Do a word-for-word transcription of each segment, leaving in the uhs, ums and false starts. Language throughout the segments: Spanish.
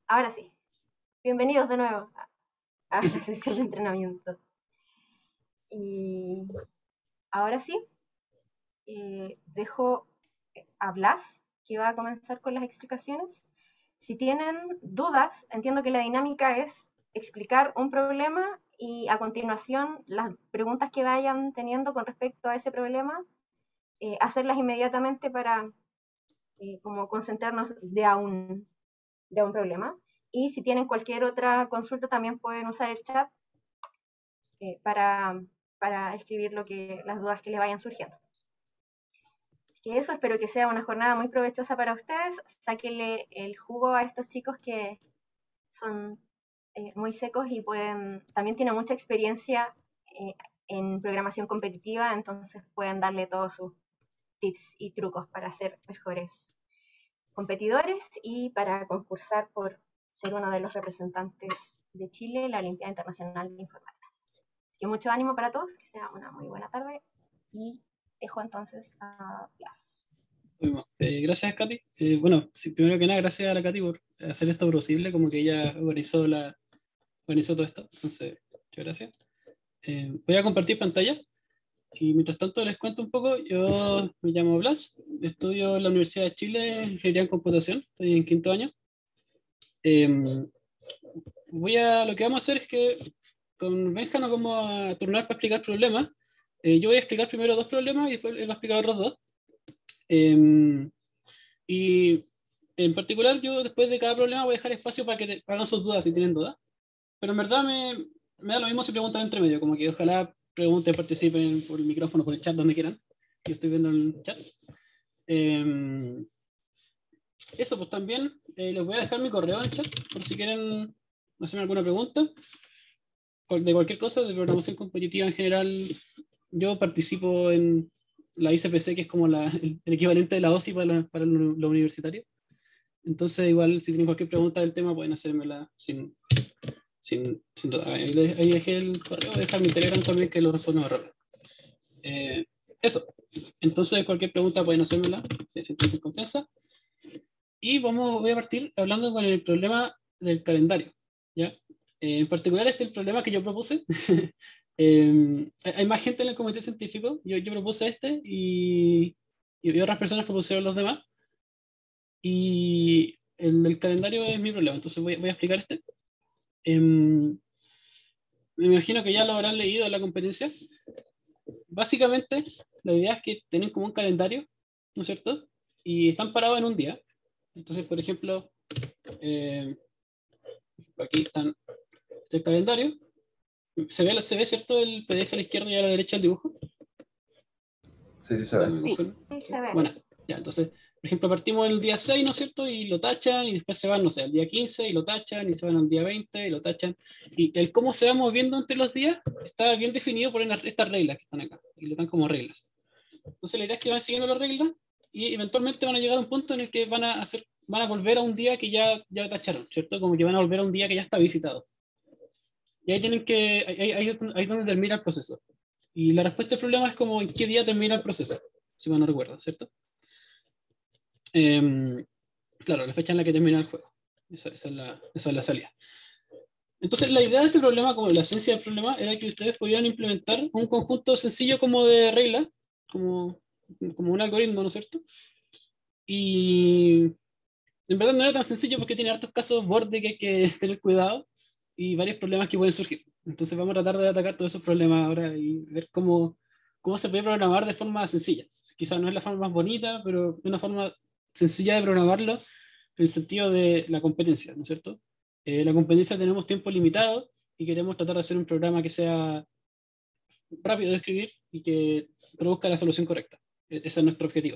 Ahora sí, bienvenidos de nuevo a, a la sesión de entrenamiento. Y ahora sí, eh, dejo a Blas, que va a comenzar con las explicaciones. Si tienen dudas, entiendo que la dinámica es explicar un problema y a continuación las preguntas que vayan teniendo con respecto a ese problema, eh, hacerlas inmediatamente para eh, como concentrarnos de a, un, de a un problema. Y si tienen cualquier otra consulta, también pueden usar el chat eh, para, para escribir lo que, las dudas que les vayan surgiendo. Así que eso, espero que sea una jornada muy provechosa para ustedes. Sáquenle el jugo a estos chicos que son eh, muy secos y pueden, también tienen mucha experiencia eh, en programación competitiva, entonces pueden darle todos sus tips y trucos para ser mejores competidores y para concursar por ser uno de los representantes de Chile en la Olimpiada Internacional de Informática. Así que mucho ánimo para todos, que sea una muy buena tarde y dejo entonces a Blas. Eh, gracias, Katy. Eh, bueno, sí, primero que nada, gracias a la Katy por hacer esto posible, como que ella organizó, la, organizó todo esto. Entonces, muchas gracias. Eh, voy a compartir pantalla y mientras tanto les cuento un poco. Yo me llamo Blas, estudio en la Universidad de Chile Ingeniería en Computación, estoy en quinto año. Eh, voy a, lo que vamos a hacer es que con Benja nos vamos a turnar para explicar problemas. Eh, yo voy a explicar primero dos problemas y después él va a explicar otros dos. Eh, y en particular yo después de cada problema voy a dejar espacio para que hagan sus dudas si tienen dudas. Pero en verdad me, me da lo mismo si preguntan entre medio, como que ojalá pregunten, participen por el micrófono, por el chat, donde quieran. Yo estoy viendo el chat. Eh, eso, pues también eh, les voy a dejar mi correo en el chat por si quieren hacerme alguna pregunta de cualquier cosa, de programación competitiva en general. Yo participo en la I C P C, que es como la, el, el equivalente de la O S I para, la, para lo, lo universitario. Entonces, igual, si tienen cualquier pregunta del tema, pueden hacérmela sin, sin, sin duda. Ahí, ahí dejé el correo, voy a dejar mi Telegram también, que lo respondo más rápido. Eh, eso. Entonces, cualquier pregunta pueden hacérmela, si sienten sin confianza. Y vamos, voy a partir hablando con el problema del calendario, ¿ya? Eh, en particular, este es el problema que yo propuse. eh, hay más gente en el comité científico. Yo, yo propuse este y, y otras personas propusieron los demás. Y el, el calendario es mi problema, entonces voy, voy a explicar este. Eh, me imagino que ya lo habrán leído en la competencia. Básicamente, la idea es que tienen como un calendario, ¿no es cierto? Y están parados en un día. Entonces, por ejemplo, eh, aquí están este el calendario. ¿Se ve, ¿Se ve, cierto, el P D F a la izquierda y a la derecha el dibujo? Sí, sí se ve. Sí, sí se ve. Bueno, ya, entonces, por ejemplo, partimos el día seis, ¿no es cierto? Y lo tachan, y después se van, no sé, al día quince y lo tachan, y se van al día veinte y lo tachan. Y el cómo se va moviendo entre los días está bien definido por estas reglas que están acá, y le dan como reglas. Entonces, la idea es que van siguiendo las reglas y eventualmente van a llegar a un punto en el que van a hacer, van a volver a un día que ya, ya tacharon, ¿cierto? Como que van a volver a un día que ya está visitado. Y ahí tienen que, ahí, ahí, ahí es donde termina el proceso. Y la respuesta al problema es como en qué día termina el proceso, si mal no recuerdo, ¿cierto? Eh, claro, la fecha en la que termina el juego. Esa, esa, es la, esa es la salida. Entonces, la idea de este problema, como la esencia del problema, era que ustedes pudieran implementar un conjunto sencillo como de reglas, como, como un algoritmo, ¿no es cierto? Y en verdad no era tan sencillo porque tiene hartos casos borde que hay que tener cuidado y varios problemas que pueden surgir. Entonces vamos a tratar de atacar todos esos problemas ahora y ver cómo, cómo se puede programar de forma sencilla. Quizás no es la forma más bonita, pero es una forma sencilla de programarlo en el sentido de la competencia, ¿no es cierto? Eh, la competencia tenemos tiempo limitado y queremos tratar de hacer un programa que sea rápido de escribir y que produzca la solución correcta. E- ese es nuestro objetivo.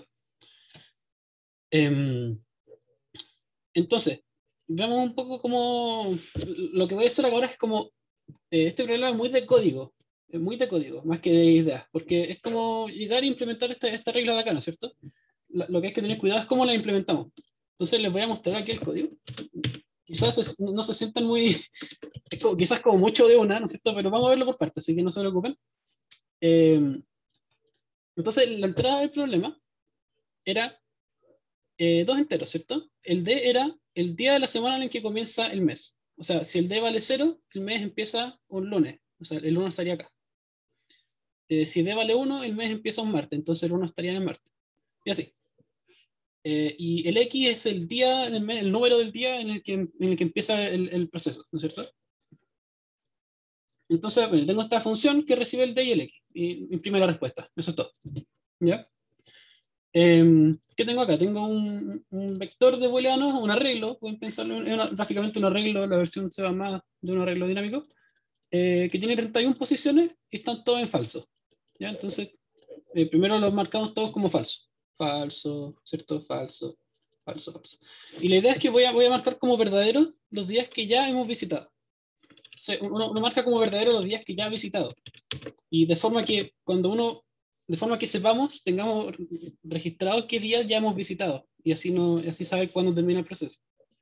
Eh, entonces, veamos un poco cómo lo que voy a hacer ahora es como eh, este problema es muy de código, es muy de código, más que de ideas, porque es como llegar a implementar esta, esta regla de acá, ¿no es cierto? Lo, lo que hay que tener cuidado es cómo la implementamos. Entonces les voy a mostrar aquí el código. Quizás es, no se sientan muy, es como, quizás como mucho de una, ¿no es cierto? Pero vamos a verlo por partes, así que no se preocupen. Eh, entonces la entrada del problema era eh, dos enteros, ¿cierto? El D era el día de la semana en el que comienza el mes. O sea, si el D vale cero, el mes empieza un lunes. O sea, el uno estaría acá. Eh, si D vale uno, el mes empieza un martes. Entonces el uno estaría en el martes. Y así. Eh, y el X es el día, el, mes, el número del día en el que, en el que empieza el, el proceso, ¿no es cierto? Entonces, bueno, tengo esta función que recibe el D y el X. Y imprime la respuesta. Eso es todo. ¿Ya? Eh, ¿Qué tengo acá? Tengo un, un vector de booleanos, un arreglo, pueden pensarlo en una, básicamente un arreglo, la versión se va más de un arreglo dinámico, eh, que tiene treinta y una posiciones y están todos en falso. ¿Ya? Entonces, eh, primero los marcamos todos como falso. Falso, ¿cierto? Falso, falso, falso. Y la idea es que voy a, voy a marcar como verdadero los días que ya hemos visitado. O sea, uno, uno marca como verdadero los días que ya ha visitado. Y de forma que cuando uno de forma que sepamos, tengamos registrado qué días ya hemos visitado y así, no, así saber cuándo termina el proceso.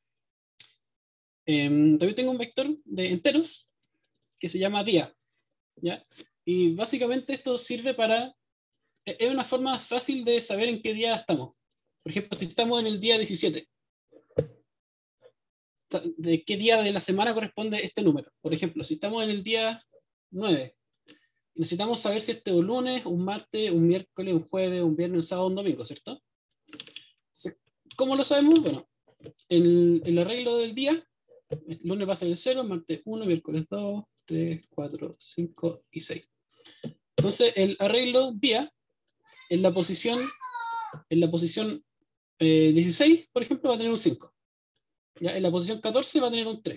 Eh, también tengo un vector de enteros que se llama día, ¿ya? Y básicamente esto sirve para, es una forma fácil de saber en qué día estamos. Por ejemplo, si estamos en el día diecisiete, ¿de qué día de la semana corresponde este número? Por ejemplo, si estamos en el día nueve, necesitamos saber si este es un lunes, un martes, un miércoles, un jueves, un viernes, un sábado, un domingo, ¿cierto? ¿Cómo lo sabemos? Bueno, el, el arreglo del día, el lunes va a ser el cero, martes uno, miércoles dos, tres, cuatro, cinco y seis. Entonces, el arreglo día, en la posición, en la posición eh, dieciséis, por ejemplo, va a tener un cinco. ¿Ya? En la posición catorce va a tener un tres.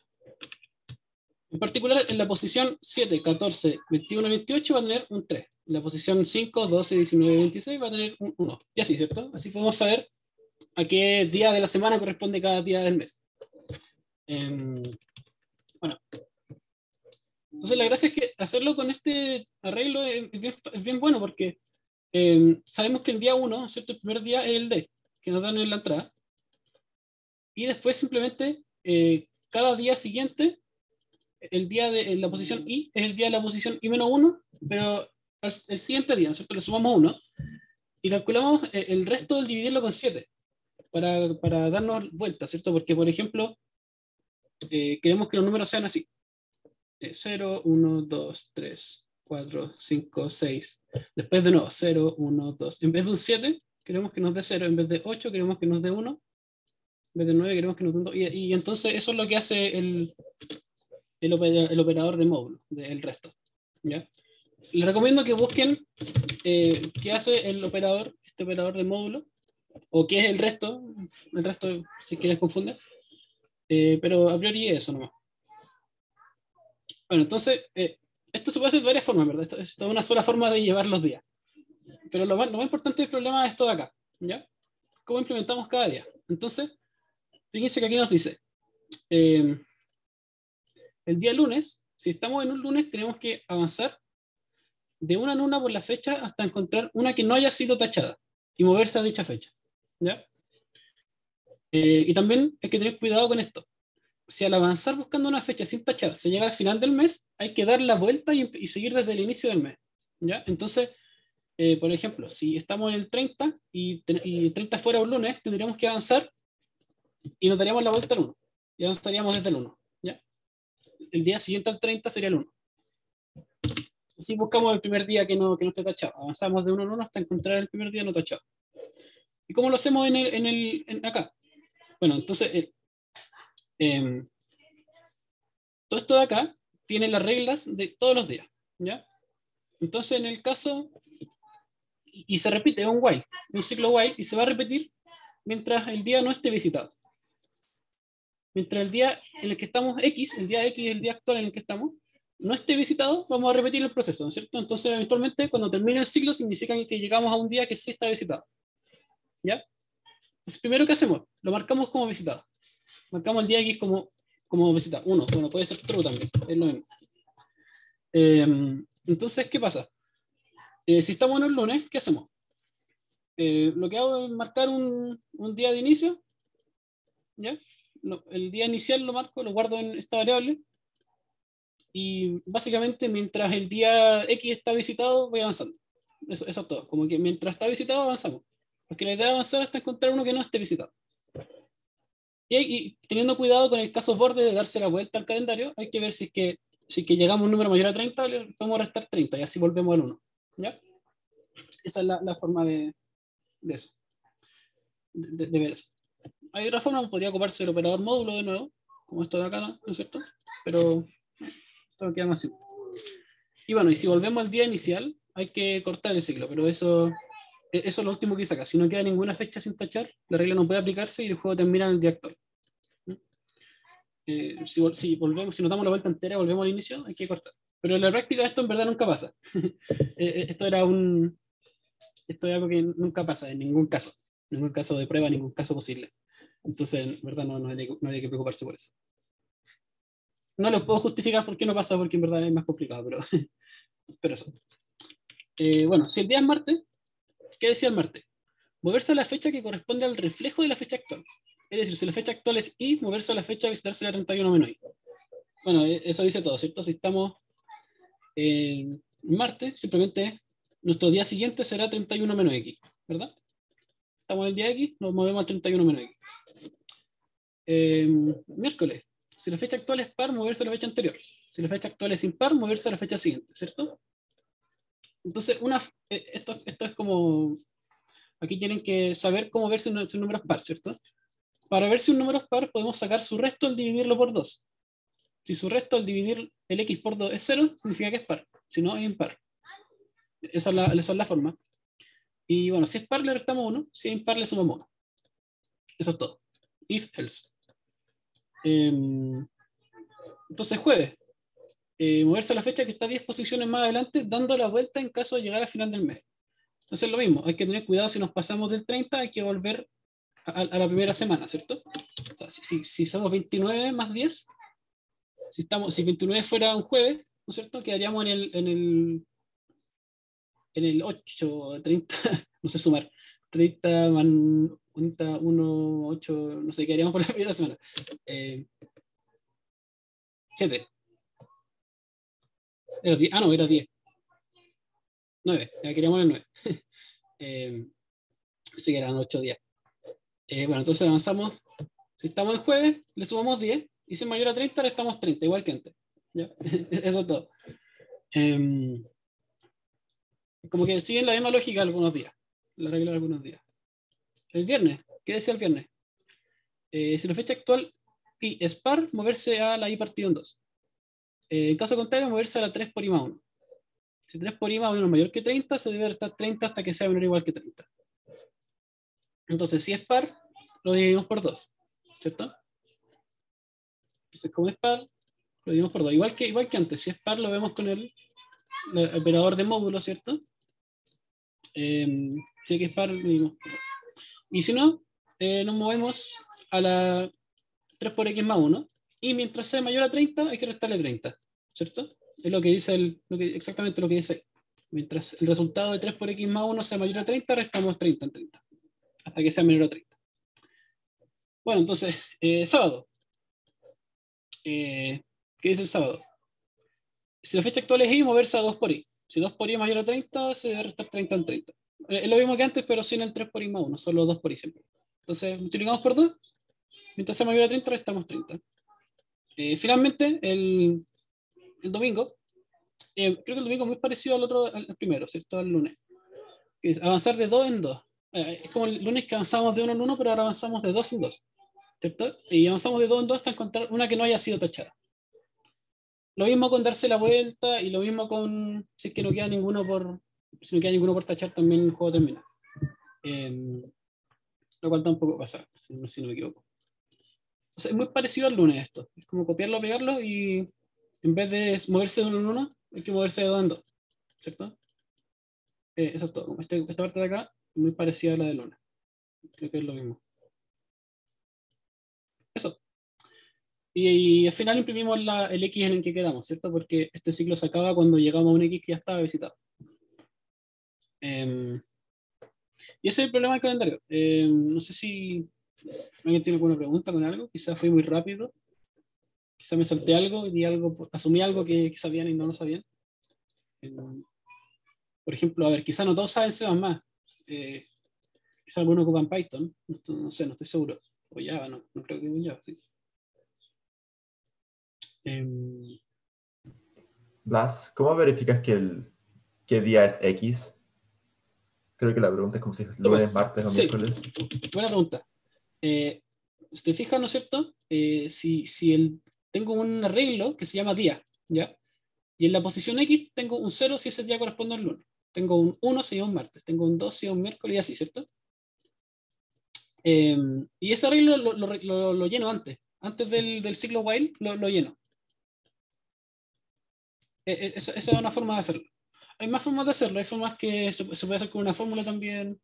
En particular, en la posición siete, catorce, veintiuno, veintiocho va a tener un tres. En la posición cinco, doce, diecinueve, veintiséis va a tener un uno. Y así, ¿cierto? Así podemos saber a qué día de la semana corresponde cada día del mes. Eh, bueno. Entonces la gracia es que hacerlo con este arreglo es bien, es bien bueno porque eh, sabemos que el día uno, ¿cierto? El primer día es el D, que nos dan en la entrada. Y después simplemente eh, cada día siguiente, el día de en la posición I es el día de la posición I menos uno, pero el, el siguiente día, ¿cierto? Le sumamos uno y calculamos el resto del dividirlo con siete para, para darnos vuelta, ¿cierto? Porque, por ejemplo, eh, queremos que los números sean así. cero, uno, dos, tres, cuatro, cinco, seis. Después de nuevo, cero, uno, dos. En vez de un siete, queremos que nos dé cero. En vez de ocho, queremos que nos dé uno. En vez de nueve, queremos que nos dé dos. Y, y entonces eso es lo que hace el, el, operador, el operador de módulo, del resto. ¿Ya? Les recomiendo que busquen eh, qué hace el operador, este operador de módulo, o qué es el resto. El resto, si quieres, confunde. Eh, pero a priori es eso nomás. Bueno, entonces, eh, esto se puede hacer de varias formas, ¿verdad? Esto, esto es una sola forma de llevar los días. Pero lo más, lo más importante del problema es esto de acá, ¿ya? ¿Cómo implementamos cada día? Entonces, fíjense que aquí nos dice, eh, el día lunes, si estamos en un lunes, tenemos que avanzar de una en una por la fecha hasta encontrar una que no haya sido tachada y moverse a dicha fecha, ¿ya? Eh, y también hay que tener cuidado con esto. Si al avanzar buscando una fecha sin tachar se llega al final del mes, hay que dar la vuelta y, y seguir desde el inicio del mes, ¿ya? Entonces, eh, por ejemplo, si estamos en el treinta y, y treinta fuera un lunes, tendríamos que avanzar y nos daríamos la vuelta al uno. Y avanzaríamos desde el uno, ¿ya? El día siguiente al treinta sería el uno. Así buscamos el primer día que no, que no esté tachado. Avanzamos de uno en uno hasta encontrar el primer día no tachado. ¿Y cómo lo hacemos en el, en el, en acá? Bueno, entonces... Eh, Eh, todo esto de acá tiene las reglas de todos los días, ¿ya? Entonces, en el caso, y, y se repite, es un while, un ciclo while, y se va a repetir mientras el día no esté visitado. Mientras el día en el que estamos X, el día X, el día actual en el que estamos, no esté visitado, vamos a repetir el proceso, ¿no es cierto? Entonces, eventualmente, cuando termine el ciclo, significa que llegamos a un día que sí está visitado, ¿ya? Entonces, primero, ¿qué hacemos? Lo marcamos como visitado. Marcamos el día X como, como visitado. Uno, bueno, puede ser true también, es lo mismo. Eh, entonces, ¿qué pasa? Eh, si estamos en un lunes, ¿qué hacemos? Eh, lo que hago es marcar un, un día de inicio, ¿ya? Lo, el día inicial lo marco, lo guardo en esta variable, y básicamente mientras el día X está visitado, voy avanzando. Eso, eso es todo, como que mientras está visitado, avanzamos. porque la idea de avanzar hasta encontrar uno que no esté visitado. Y, y teniendo cuidado con el caso borde de darse la vuelta al calendario, hay que ver si es que, si es que llegamos a un número mayor a treinta, le podemos restar treinta y así volvemos al uno. ¿Ya? Esa es la, la forma de, de eso, de, de ver eso. Hay otra forma, podría ocuparse del operador módulo de nuevo, como esto de acá, ¿no es cierto? Pero esto queda más simple. Y bueno, y si volvemos al día inicial, hay que cortar el ciclo, pero eso, eso es lo último que saca. Si no queda ninguna fecha sin tachar, la regla no puede aplicarse y el juego termina en el día actual. Eh, si, si, volvemos, si nos damos la vuelta entera, volvemos al inicio, hay que cortar. Pero en la práctica esto en verdad nunca pasa. eh, esto era un... Esto es algo que nunca pasa en ningún caso. En ningún caso de prueba, en ningún caso posible. Entonces, en verdad no, no, hay, no hay que preocuparse por eso. No les puedo justificar por qué no pasa, porque en verdad es más complicado, pero, pero eso. Eh, bueno, si el día es martes, ¿qué decía el martes? Moverse a la fecha que corresponde al reflejo de la fecha actual. Es decir, si la fecha actual es I, moverse a la fecha a visitarse la treinta y uno menos I. Bueno, eso dice todo, ¿cierto? Si estamos en martes, simplemente nuestro día siguiente será treinta y uno menos X, ¿verdad? Estamos en el día X, nos movemos a treinta y uno menos X. Eh, miércoles, si la fecha actual es par, moverse a la fecha anterior. Si la fecha actual es impar, moverse a la fecha siguiente, ¿cierto? Entonces, una, esto, esto es como... Aquí tienen que saber cómo ver si un, si un número es par, ¿cierto? Para ver si un número es par, podemos sacar su resto al dividirlo por dos. Si su resto al dividir el X por dos es cero, significa que es par. Si no, es impar. Esa es la, esa es la forma. Y bueno, si es par le restamos uno, si es impar le sumamos uno. Eso es todo. If, else. Eh, entonces, jueves. Eh, moverse a la fecha que está diez posiciones más adelante, dando la vuelta en caso de llegar al final del mes. Entonces es lo mismo, hay que tener cuidado si nos pasamos del treinta, hay que volver a, a la primera semana, ¿cierto? O sea, si, si, si somos veintinueve más diez, si, estamos, si veintinueve fuera un jueves, ¿no es cierto? Quedaríamos en el, en el, en el ocho, treinta, no sé sumar, treinta más uno, ocho, no sé, quedaríamos por la primera semana. Eh, siete. Era diez, ah, no, era diez. nueve, ya queríamos el nueve. eh, sí que eran ocho días. Eh, bueno, entonces avanzamos. Si estamos en jueves, le sumamos diez. Y si es mayor a treinta, restamos treinta, igual que antes. ¿Ya? Eso es todo. Eh, como que siguen la misma lógica algunos días. La regla de algunos días. El viernes, ¿qué decía el viernes? Eh, si la fecha actual I es par, moverse a la I partido en dos. Eh, en caso contrario, moverse a la tres por I más uno. Si tres por I más uno es mayor que treinta, se debe restar treinta hasta que sea menor o igual que treinta. Entonces, si es par, lo dividimos por dos, ¿cierto? Entonces, como es par, lo dividimos por dos. Igual que, igual que antes, si es par, lo vemos con el, el operador de módulo, ¿cierto? Eh, si es par, lo dividimos por dos. Y si no, eh, nos movemos a la tres por X más uno. Y mientras sea mayor a treinta, hay que restarle treinta, ¿cierto? Es lo que dice el, lo que, exactamente lo que dice. Mientras el resultado de tres por X más uno sea mayor a treinta, restamos treinta en treinta. Hasta que sea menor a treinta. Bueno, entonces, eh, sábado. Eh, ¿Qué dice el sábado? Si la fecha actual es I, moverse a dos por I. Si dos por I es mayor a treinta, se debe restar treinta en treinta. Es lo mismo que antes, pero sin el tres por I más uno, solo dos por I siempre. Entonces, multiplicamos por dos. Mientras sea mayor a treinta, restamos treinta. Eh, finalmente, el, el domingo, eh, creo que el domingo es muy parecido al otro, al primero, ¿cierto? Al lunes. Que es avanzar de dos en dos. Eh, es como el lunes que avanzamos de uno en uno, pero ahora avanzamos de dos en dos, ¿cierto? Y avanzamos de dos en dos hasta encontrar una que no haya sido tachada. Lo mismo con darse la vuelta y lo mismo con si es que no queda ninguno por, si no queda ninguno por tachar, también el juego termina. Eh, lo cual tampoco pasa, si no, si no me equivoco. Entonces, es muy parecido al lunes esto. Es como copiarlo, pegarlo y en vez de moverse de uno en uno, hay que moverse de dos en dos, ¿cierto? Eh, eso es todo. Como este, esta parte de acá es muy parecida a la del lunes. Creo que es lo mismo. Eso. Y, y al final imprimimos la, el X en el que quedamos, ¿cierto? Porque este ciclo se acaba cuando llegamos a un X que ya estaba visitado. Eh, y ese es el problema del calendario. Eh, no sé si alguien tiene alguna pregunta con algo. Quizás fui muy rápido. Quizás me salté algo y di algo, asumí algo que, que sabían y no lo sabían. Eh, por ejemplo, a ver, quizás no todos saben C más más. Eh, Quizá algunos ocupan Python, no, no sé, no estoy seguro. O Java, no, no creo que un Java, sí. Eh, Blas, ¿cómo verificas que el qué día es X? Creo que la pregunta es como si es lunes, martes o sí, miércoles. buena pregunta. Eh, si te fijas, ¿no es cierto? Eh, si si el, tengo un arreglo que se llama día, ¿ya? Y en la posición X tengo un cero si ese día corresponde al lunes. Tengo un uno si es un martes. Tengo un dos si es un miércoles y así, ¿cierto? Eh, y ese arreglo lo, lo, lo, lo lleno antes. Antes del, del ciclo while lo, lo lleno. Eh, esa, esa es una forma de hacerlo. Hay más formas de hacerlo. Hay formas que se, se puede hacer con una fórmula también.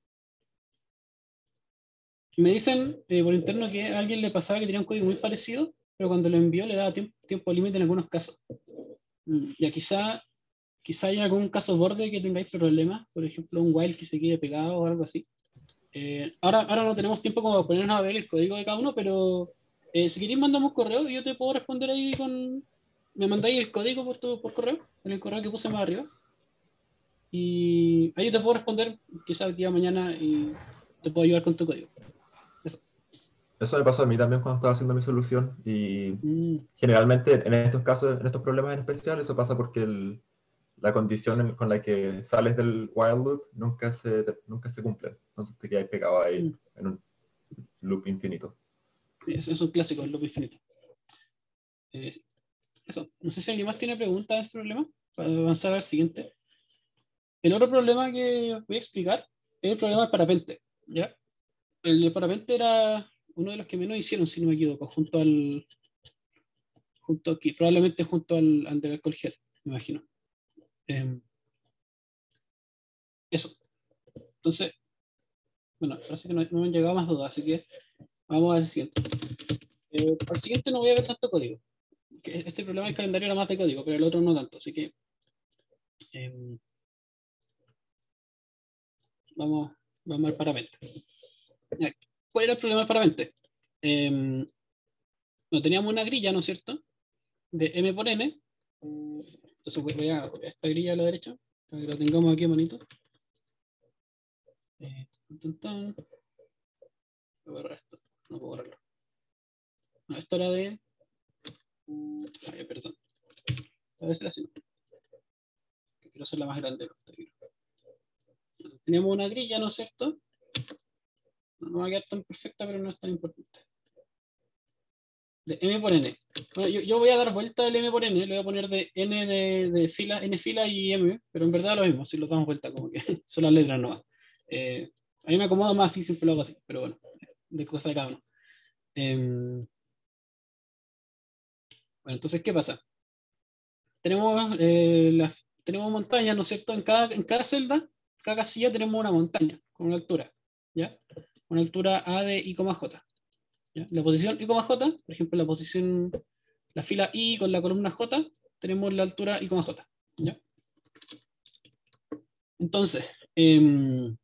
Me dicen eh, por interno que a alguien le pasaba que tenía un código muy parecido, pero cuando lo envió le daba tiempo, tiempo límite en algunos casos. Mm, Ya quizá, quizá haya algún caso borde que tengáis problemas, por ejemplo, un while que se quede pegado o algo así. Eh, ahora, ahora no tenemos tiempo como para ponernos a ver el código de cada uno, pero eh, si queréis mandamos un correo y yo te puedo responder ahí con... Me mandáis el código por, tu, por correo, en el correo que puse más arriba. Y ahí yo te puedo responder quizás el día de mañana y te puedo ayudar con tu código. Eso. Eso me pasó a mí también cuando estaba haciendo mi solución y Mm. generalmente en estos casos, en estos problemas en especial, eso pasa porque el, la condición en- con la que sales del while loop nunca se, nunca se cumple. Entonces te quedas pegado ahí Mm. en un loop infinito. Eso es un clásico, el loop infinito. Eh, eso. No sé si alguien más tiene preguntas de este problema para avanzar al siguiente. El otro problema que voy a explicar es el problema del parapente. ¿Ya? El parapente era uno de los que menos hicieron, si no me equivoco, junto al. Junto aquí, probablemente junto al, al del alcohol gel, me imagino. Eh, eso. Entonces, bueno, parece que no, no me han llegado más dudas, así que vamos al siguiente. Eh, al siguiente no voy a ver tanto código. Que este problema del calendario era más de código, pero el otro no tanto, así que eh, vamos, vamos al parapente. Ya, ¿cuál era el problema del parapente? Eh, no teníamos una grilla, ¿no es cierto? De m por n. Entonces voy a, voy a esta grilla a la derecha, para que lo tengamos aquí bonito. Eh, tan, tan. Voy a borrar esto, no puedo borrarlo. No, esto era de. Ay, perdón. Debe ser así. Quiero hacerla más grande. Entonces, teníamos una grilla, ¿no es cierto? No va a quedar tan perfecta, pero no es tan importante. De m por n. Bueno, yo, yo voy a dar vuelta del m por n, le voy a poner de n de, de fila, n fila y m, pero en verdad lo mismo, si lo damos vuelta, como que son las letras nuevas. Eh, a mí me acomoda más así, siempre lo hago así, pero bueno, de cosa de cada uno. Eh, bueno, entonces, ¿qué pasa? Tenemos, eh, las, tenemos montañas, ¿no es cierto? En cada, en cada celda, cada casilla tenemos una montaña con una altura, ¿ya? Una altura A de I, J. ¿Ya? La posición I, J, por ejemplo, la posición, la fila I con la columna J, tenemos la altura I, J. ¿Ya? Entonces, eh,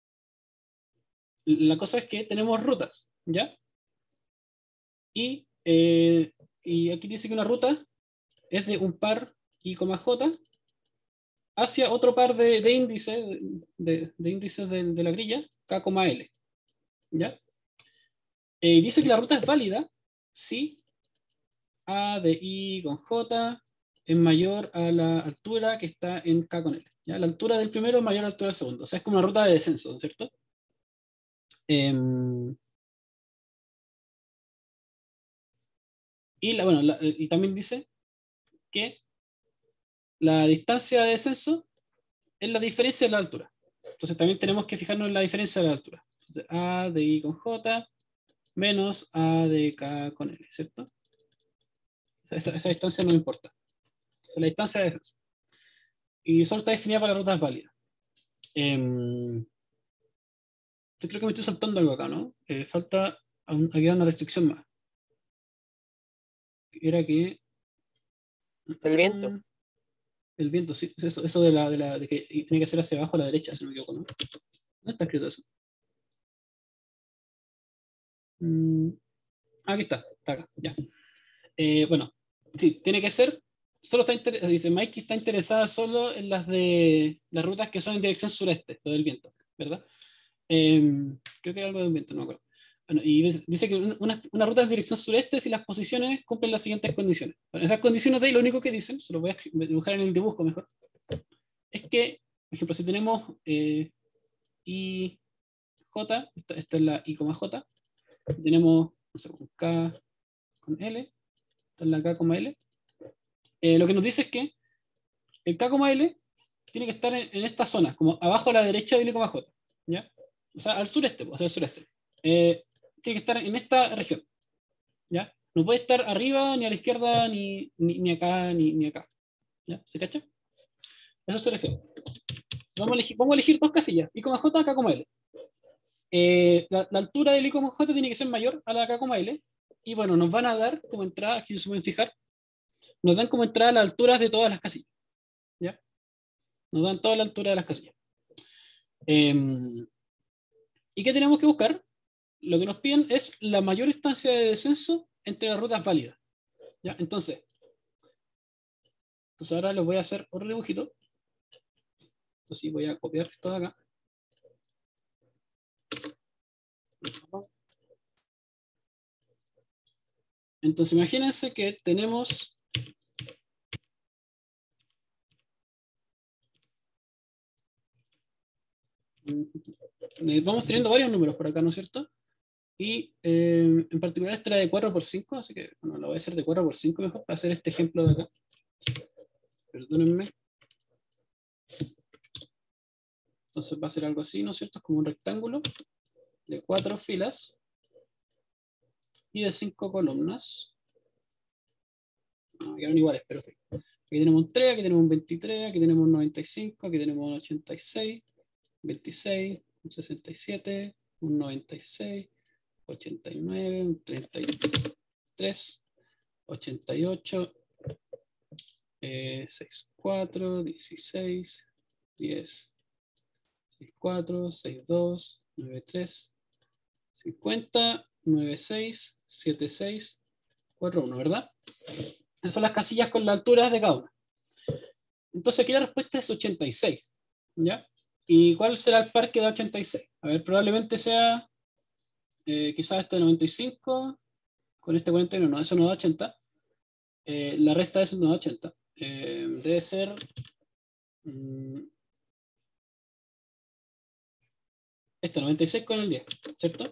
la cosa es que tenemos rutas, ¿ya? Y, eh, y aquí dice que una ruta es de un par I, J hacia otro par de, de índices de, de índices de, de, la grilla, K, L. ¿Ya? Eh, dice que la ruta es válida si A de I con J es mayor a la altura que está en K con L. ¿Ya? La altura del primero es mayor a la altura del segundo. O sea, es como una ruta de descenso, ¿no es cierto? Eh, y, la, bueno, la, y también dice que la distancia de descenso es la diferencia de la altura. Entonces también tenemos que fijarnos en la diferencia de la altura. Entonces, A de I con J menos A de K con L, ¿cierto? Esa, esa distancia no importa. O sea, la distancia de descenso. Y solo está definida para rutas válidas. Eh, yo creo que me estoy saltando algo acá, ¿no? Eh, falta, aún, aquí una restricción más. Era que... El viento. El viento, sí. Eso, eso de, la, de, la, de que tiene que ser hacia abajo a la derecha, si no me equivoco, ¿no? ¿Dónde está escrito eso? Mm, aquí está, está acá, ya. Eh, bueno, sí, tiene que ser... Solo está interesada, dice Mikey está interesada solo en las de las rutas que son en dirección sureste, lo del viento, ¿verdad? Eh, creo que hay algo de invento, no me acuerdo. Bueno, y dice que una, una ruta en dirección sureste si las posiciones cumplen las siguientes condiciones. Bueno, esas condiciones de ahí lo único que dicen, se lo voy a dibujar en el dibujo mejor, es que, por ejemplo, si tenemos eh, I, J, esta, esta es la I, J, tenemos, no sé, un K con L, esta es la K, L, eh, lo que nos dice es que el K, L tiene que estar en, en esta zona, como abajo a la derecha del I, J, ¿ya? O sea, al sureste, o sea, al sureste. Eh, tiene que estar en esta región, ¿ya? No puede estar arriba, ni a la izquierda, ni, ni, ni acá, ni, ni acá, ¿ya? ¿Se cacha? Eso se refiere. Vamos a elegir, vamos a elegir dos casillas, I, J, K, L. Eh, la, la altura del I, J tiene que ser mayor a la de K, L, y bueno, nos van a dar como entrada, aquí se pueden fijar, nos dan como entrada las alturas de todas las casillas, ¿ya? Nos dan toda la altura de las casillas. Eh, ¿Y qué tenemos que buscar? Lo que nos piden es la mayor distancia de descenso entre las rutas válidas, ¿ya? Entonces, entonces ahora les voy a hacer otro dibujito. Entonces voy a copiar esto de acá. Entonces imagínense que tenemos vamos teniendo varios números por acá, ¿no es cierto? Y eh, en particular este era de cuatro por cinco, así que bueno, lo voy a hacer de cuatro por cinco mejor para hacer este ejemplo de acá. Perdónenme. Entonces va a ser algo así, ¿no es cierto? Es como un rectángulo de cuatro filas y de cinco columnas. No, quedaron iguales, pero sí. Aquí tenemos un tres, aquí tenemos un veintitrés, aquí tenemos un noventa y cinco, aquí tenemos un ochenta y seis, veintiséis, un sesenta y siete, un noventa y seis, ochenta y nueve, un treinta y tres, ochenta y ocho, eh, sesenta y cuatro, dieciséis, diez, sesenta y cuatro, sesenta y dos, noventa y tres, cincuenta, noventa y seis, setenta y seis, cuarenta y uno, ¿verdad? Esas son las casillas con las alturas de cada una. Entonces aquí la respuesta es ochenta y seis, ¿ya? ¿Y cuál será el par que da ochenta y seis? A ver, probablemente sea eh, quizás este noventa y cinco con este cuarenta y uno, no, eso no da ochenta. Eh, la resta de eso no da ochenta. Eh, debe ser mmm, este noventa y seis con el diez, ¿cierto?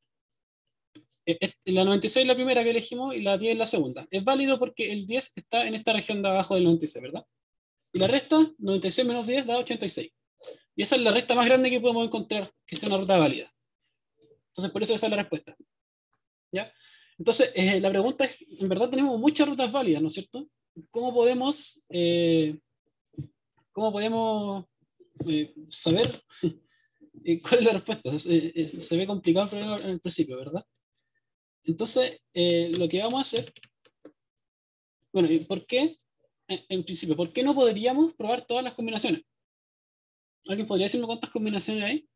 La noventa y seis es la primera que elegimos y la diez es la segunda. Es válido porque el diez está en esta región de abajo del noventa y seis, ¿verdad? Y la resta, noventa y seis menos diez da ochenta y seis. Y esa es la resta más grande que podemos encontrar que sea una ruta válida. Entonces, por eso esa es la respuesta. ¿Ya? Entonces, eh, la pregunta es, en verdad tenemos muchas rutas válidas, ¿no es cierto? ¿Cómo podemos, eh, cómo podemos eh, saber eh, cuál es la respuesta? Se, eh, se ve complicado el problema en el principio, ¿verdad? Entonces, eh, lo que vamos a hacer, bueno, ¿por qué? En, en principio, ¿por qué no podríamos probar todas las combinaciones? ¿Alguien podría decirme cuántas combinaciones hay?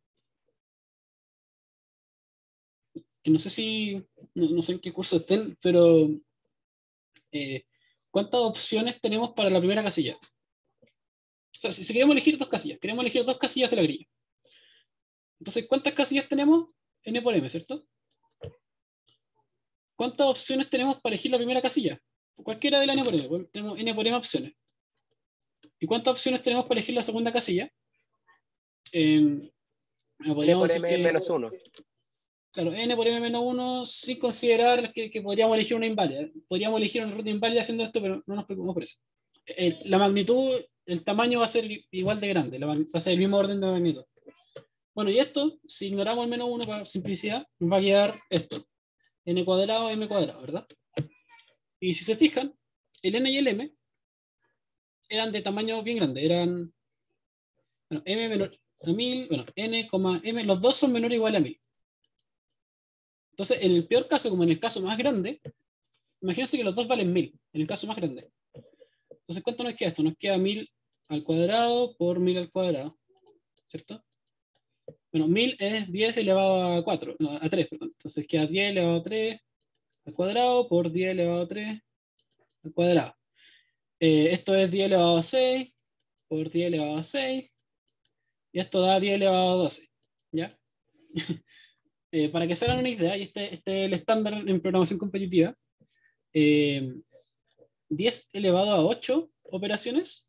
Que no sé si, no, no sé en qué curso estén, pero eh, ¿cuántas opciones tenemos para la primera casilla? O sea, si, si queremos elegir dos casillas, queremos elegir dos casillas de la grilla. Entonces, ¿cuántas casillas tenemos? N por M, ¿cierto? ¿Cuántas opciones tenemos para elegir la primera casilla? Cualquiera de la N por M, tenemos N por M opciones. ¿Y cuántas opciones tenemos para elegir la segunda casilla? Eh, N por M que, menos uno. Claro, N por M menos uno sin considerar que, que podríamos elegir una inválida. Podríamos elegir una ruta inválida haciendo esto, pero no nos preocupemos por eso. El, la magnitud, el tamaño va a ser igual de grande, la, va a ser el mismo orden de magnitud. Bueno, y esto, si ignoramos el menos uno para simplicidad, nos va a quedar esto. N cuadrado, M cuadrado, ¿verdad? Y si se fijan, el N y el M eran de tamaño bien grande. Eran, bueno, M menor a mil, bueno, N, M, los dos son menores o igual a mil. Entonces, en el peor caso, como en el caso más grande, imagínense que los dos valen mil, en el caso más grande. Entonces, ¿cuánto nos queda esto? Nos queda mil al cuadrado por mil al cuadrado, ¿cierto? Bueno, mil es diez elevado a cuatro, no, a tres, perdón. Entonces queda diez elevado a tres al cuadrado por diez elevado a tres al cuadrado. Eh, esto es diez elevado a seis por diez elevado a seis, y esto da diez elevado a doce, ¿ya? eh, para que se hagan una idea, y este, este es el estándar en programación competitiva, eh, diez elevado a ocho operaciones,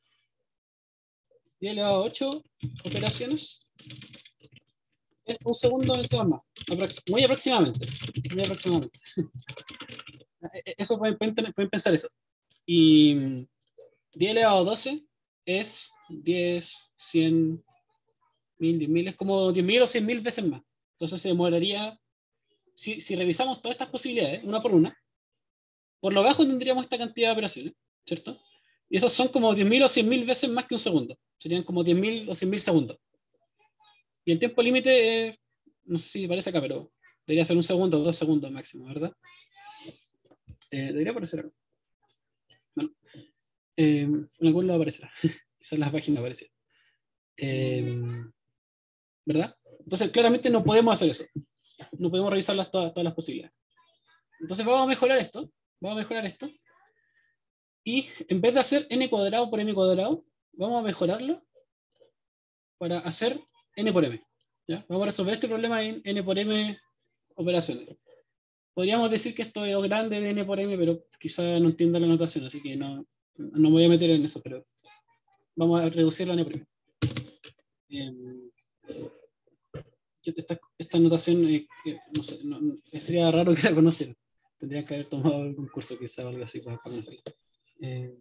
diez elevado a ocho operaciones, es un segundo en C++, muy aproximadamente, muy aproximadamente. Eso pueden, pueden, pueden pensar eso. Y diez elevado a doce es diez, cien, mil, diez mil, es como diez mil o cien mil veces más. Entonces se demoraría, si, si revisamos todas estas posibilidades, una por una, por lo bajo tendríamos esta cantidad de operaciones, ¿cierto? Y esos son como diez mil o cien mil veces más que un segundo. Serían como diez mil o cien mil segundos. Y el tiempo límite, eh, no sé si aparece acá, pero debería ser un segundo o dos segundos máximo, ¿verdad? Eh, debería aparecer acá. Bueno, eh, en algún lado aparecerá. Quizás en las páginas aparecerá. Eh, ¿Verdad? Entonces, claramente no podemos hacer eso. No podemos revisar las, todas, todas las posibilidades. Entonces, vamos a mejorar esto. Vamos a mejorar esto. Y en vez de hacer n cuadrado por m cuadrado, vamos a mejorarlo para hacer n por m. ¿Ya? Vamos a resolver este problema en n por m operaciones. Podríamos decir que esto es grande de n por m, pero quizá no entienda la notación, así que no, no me voy a meter en eso, pero vamos a reducirlo a n por m. Eh, esta, esta notación, eh, no sé, no, sería raro que la conocieran. Tendrían que haber tomado algún curso quizá o algo así para, para conocerla. Eh,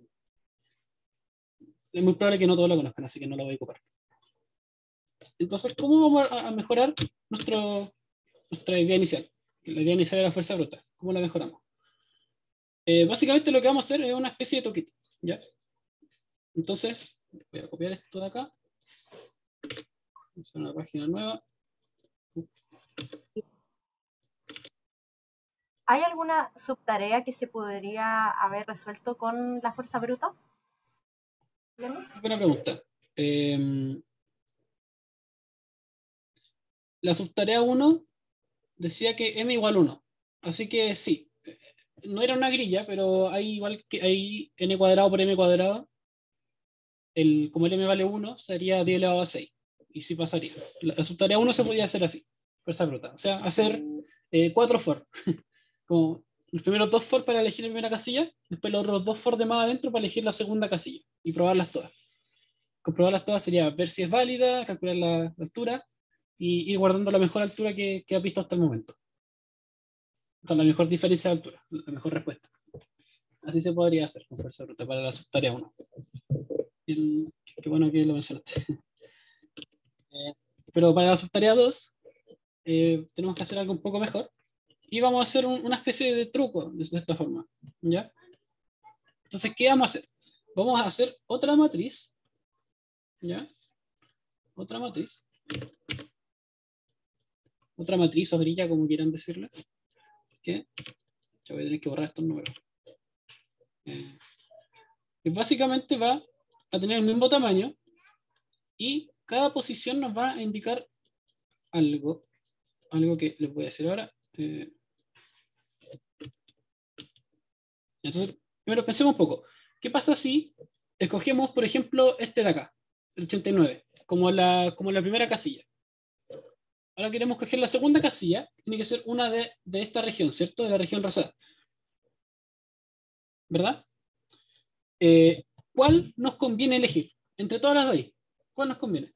es muy probable que no todos la conozcan, así que no la voy a ocupar. Entonces, ¿cómo vamos a, a mejorar nuestro, nuestra idea inicial? La idea inicial de la fuerza bruta. ¿Cómo la mejoramos? Eh, básicamente lo que vamos a hacer es una especie de toquito, ¿ya? Entonces, voy a copiar esto de acá. Vamos a una página nueva. ¿Hay alguna subtarea que se podría haber resuelto con la fuerza bruta? Buena pregunta. Eh, la subtarea uno decía que m igual uno. Así que sí. No era una grilla, pero hay igual que hay n cuadrado por m cuadrado. El, como el m vale uno, sería diez elevado a seis. Y sí pasaría. La, la subtarea uno se podía hacer así. Fuerza bruta. O sea, hacer eh, cuatro for. Como los primeros dos for para elegir la primera casilla, después los otros dos for de más adentro para elegir la segunda casilla y probarlas todas. Comprobarlas todas sería ver si es válida, calcular la, la altura y ir guardando la mejor altura que, que has visto hasta el momento. O sea, la mejor diferencia de altura, la mejor respuesta. Así se podría hacer con fuerza bruta para la subtarea uno. El, qué bueno que lo mencionaste. Eh, pero para la subtarea dos eh, tenemos que hacer algo un poco mejor. Y vamos a hacer un, una especie de truco de, de esta forma, ¿ya? Entonces, ¿qué vamos a hacer? Vamos a hacer otra matriz, ¿ya? Otra matriz. Otra matriz o grilla, como quieran decirle. Que yo voy a tener que borrar estos números. Eh, que básicamente va a tener el mismo tamaño y cada posición nos va a indicar algo. Algo que les voy a decir ahora. Eh, Entonces, primero pensemos un poco. ¿Qué pasa si escogemos, por ejemplo, este de acá, el ochenta y nueve, como la, como la primera casilla? Ahora queremos coger la segunda casilla, tiene que ser una de, de esta región, ¿cierto? De la región rosada. ¿Verdad? Eh, ¿Cuál nos conviene elegir? Entre todas las de ahí, ¿cuál nos conviene?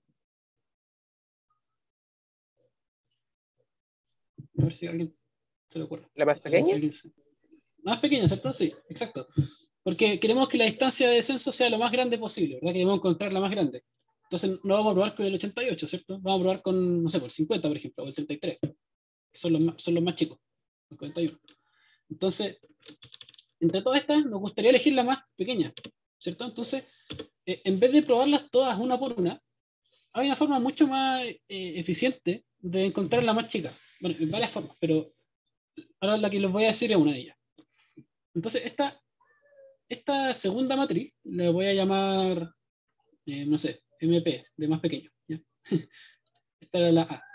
A ver si alguien se le ocurre. ¿La más pequeña? Más pequeña, ¿cierto? Sí, exacto. Porque queremos que la distancia de descenso sea lo más grande posible, ¿verdad? Queremos encontrar la más grande. Entonces no vamos a probar con el ochenta y ocho, ¿cierto? Vamos a probar con, no sé, por el cincuenta, por ejemplo, o el treinta y tres, que son los más, son los más chicos, el cuarenta y uno. Entonces, entre todas estas, nos gustaría elegir la más pequeña, ¿cierto? Entonces, eh, en vez de probarlas todas una por una, hay una forma mucho más eh, eficiente de encontrar la más chica. Bueno, en varias formas, pero ahora la que les voy a decir es una de ellas. Entonces, esta, esta segunda matriz la voy a llamar, eh, no sé, M P, de más pequeño. ¿Ya? Esta era la A.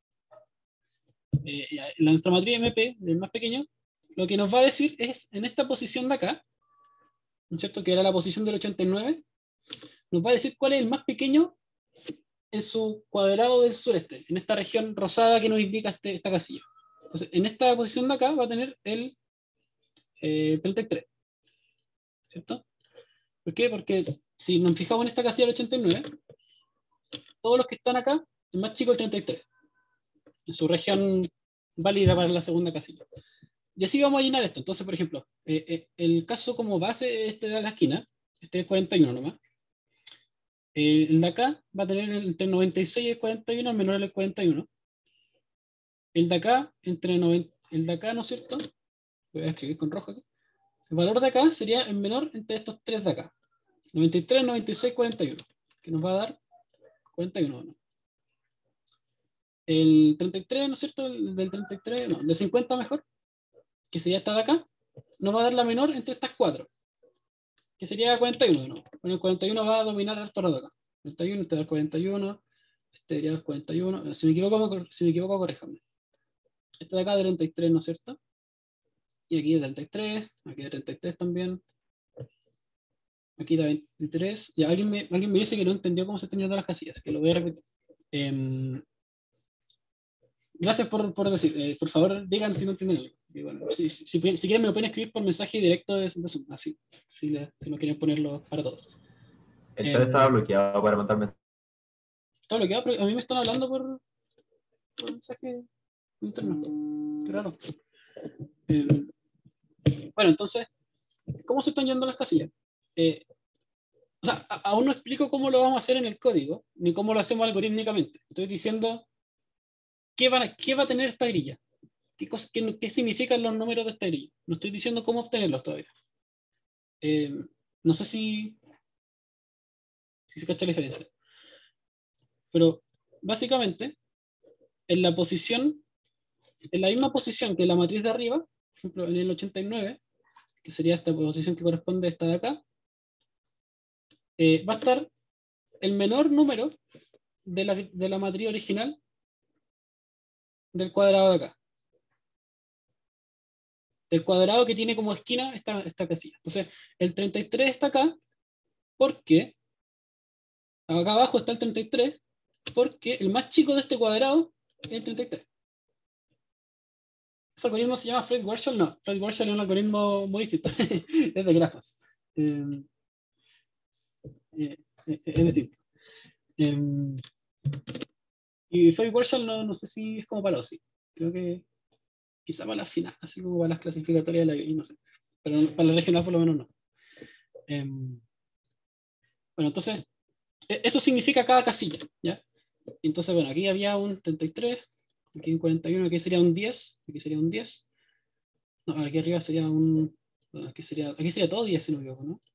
Eh, la nuestra matriz M P, del más pequeño, lo que nos va a decir es, en esta posición de acá, ¿no es cierto? Que era la posición del ochenta y nueve, nos va a decir cuál es el más pequeño en su cuadrado del sureste, en esta región rosada que nos indica este, esta casilla. Entonces, en esta posición de acá va a tener el eh, treinta y tres. ¿Cierto? ¿Por qué? Porque si nos fijamos en esta casilla del ochenta y nueve, todos los que están acá, el más chico el treinta y tres. En su región válida para la segunda casilla. Y así vamos a llenar esto. Entonces, por ejemplo, eh, eh, el caso como base este de la esquina, este es cuarenta y uno nomás. Eh, el de acá va a tener entre el noventa y seis y el cuarenta y uno, el menor el cuarenta y uno. El de acá, entre noventa, el de acá, ¿no es cierto? Voy a escribir con rojo aquí. El valor de acá sería el menor entre estos tres de acá. noventa y tres, noventa y seis, cuarenta y uno. Que nos va a dar cuarenta y uno, ¿no? El treinta y tres, ¿no es cierto? El del treinta y tres, no, el de cincuenta mejor, que sería esta de acá, nos va a dar la menor entre estas cuatro, que sería cuarenta y uno, ¿no? Bueno, el cuarenta y uno va a dominar harto rato acá. cuarenta y uno, este da el cuarenta y uno, este sería el cuarenta y uno, si me equivoco, si me equivoco, corríjame. Este de acá de treinta y tres, ¿no es cierto? Y aquí de treinta y tres, aquí de treinta y tres también. Aquí de veintitrés. Y alguien me, alguien me dice que no entendió cómo se tenían todas las casillas, que lo voy a repetir. Eh, gracias por, por decir. Eh, por favor, digan si no entienden algo. Y bueno, si, si, si, si quieren me lo pueden escribir por mensaje directo de, de Zoom, así, si, le, si no quieren ponerlo para todos. El chat eh, estaba bloqueado para mandar mensajes. Está bloqueado, pero a mí me están hablando por, por mensaje interno. Qué raro. Eh, bueno, entonces, ¿cómo se están yendo las casillas? Eh, o sea, a, aún no explico cómo lo vamos a hacer en el código, ni cómo lo hacemos algorítmicamente. Estoy diciendo qué, van a, qué va a tener esta grilla. ¿Qué, cosa, qué, ¿Qué significan los números de esta grilla? No estoy diciendo cómo obtenerlos todavía. Eh, no sé si, si se cacha la diferencia. Pero básicamente, en la posición, en la misma posición que la matriz de arriba, por ejemplo, en el ochenta y nueve, que sería esta posición que corresponde a esta de acá, eh, va a estar el menor número de la, de la matriz original del cuadrado de acá. Del cuadrado que tiene como esquina esta, esta casilla. Entonces, el treinta y tres está acá porque acá abajo está el treinta y tres, porque el más chico de este cuadrado es el treinta y tres. ¿Ese algoritmo se llama Floyd-Warshall? No, Floyd-Warshall es un algoritmo muy distinto. Es de grafos. Eh, eh, eh, es distinto. Eh, y Floyd-Warshall no, no sé si es como para los sí. Creo que quizá para las finales, así como para las clasificatorias de la I O I, no sé. Pero para la regional por lo menos no. Eh, bueno, entonces, eso significa cada casilla, ¿ya? Entonces, bueno, aquí había un treinta y tres, aquí un cuarenta y uno, aquí sería un diez, aquí sería un diez. No, aquí arriba sería un... Bueno, aquí, sería, aquí sería todo diez, si no me equivoco, ¿no?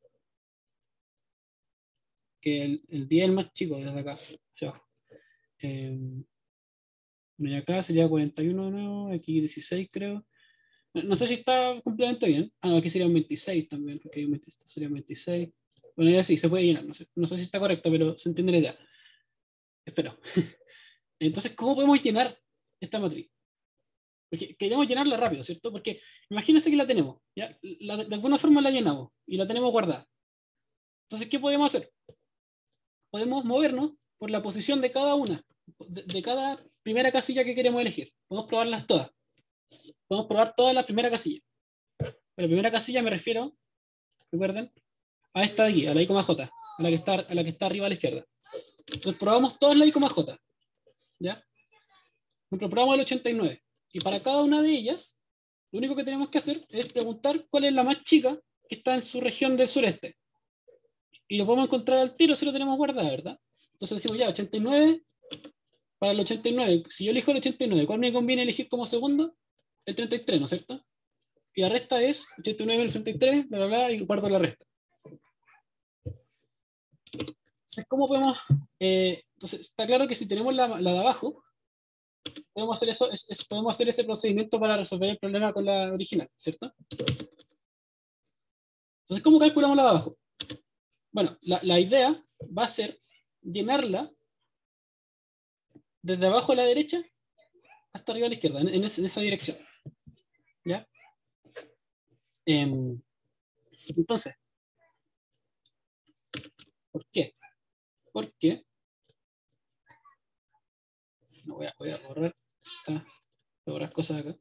Que el, el diez es el más chico, desde acá hacia abajo. Eh, bueno, y acá sería cuarenta y uno, ¿no? Aquí dieciséis, creo. No, no sé si está completamente bien. Ah, no, aquí sería un veintiséis también, porque hay un veintiséis, sería un veintiséis. Bueno, ya sí, se puede llenar. No sé, no sé si está correcto, pero se entiende la idea. Espero. Entonces, ¿cómo podemos llenar esta matriz? Porque queremos llenarla rápido, ¿cierto? Porque imagínense que la tenemos, ¿ya? La, de alguna forma la llenamos y la tenemos guardada. Entonces, ¿qué podemos hacer? Podemos movernos por la posición de cada una, de, de cada primera casilla que queremos elegir. Podemos probarlas todas. Podemos probar todas las primeras casillas. La primera casilla me refiero, recuerden, a esta de aquí, a la I, J, a la que está, a la que está arriba a la izquierda. Entonces probamos todas las I, J. ¿Ya? Nosotros probamos el ochenta y nueve. Y para cada una de ellas, lo único que tenemos que hacer es preguntar cuál es la más chica que está en su región del sureste. Y lo podemos encontrar al tiro si lo tenemos guardado, ¿verdad? Entonces decimos ya, ochenta y nueve, para el ochenta y nueve, si yo elijo el ochenta y nueve, ¿cuál me conviene elegir como segundo? El treinta y tres, ¿no es cierto? Y la resta es ochenta y nueve menos treinta y tres, bla, bla, bla, y guardo la resta. Entonces, ¿cómo podemos...? Eh, entonces, está claro que si tenemos la, la de abajo, podemos hacer, eso, es, es, podemos hacer ese procedimiento para resolver el problema con la original, ¿cierto? Entonces, ¿cómo calculamos la de abajo? Bueno, la, la idea va a ser llenarla desde abajo a la derecha hasta arriba a la izquierda, en, en, ese, en esa dirección. ¿Ya? Eh, entonces, ¿por qué? Porque No, voy a, voy a borrar. Voy a borrar cosas acá.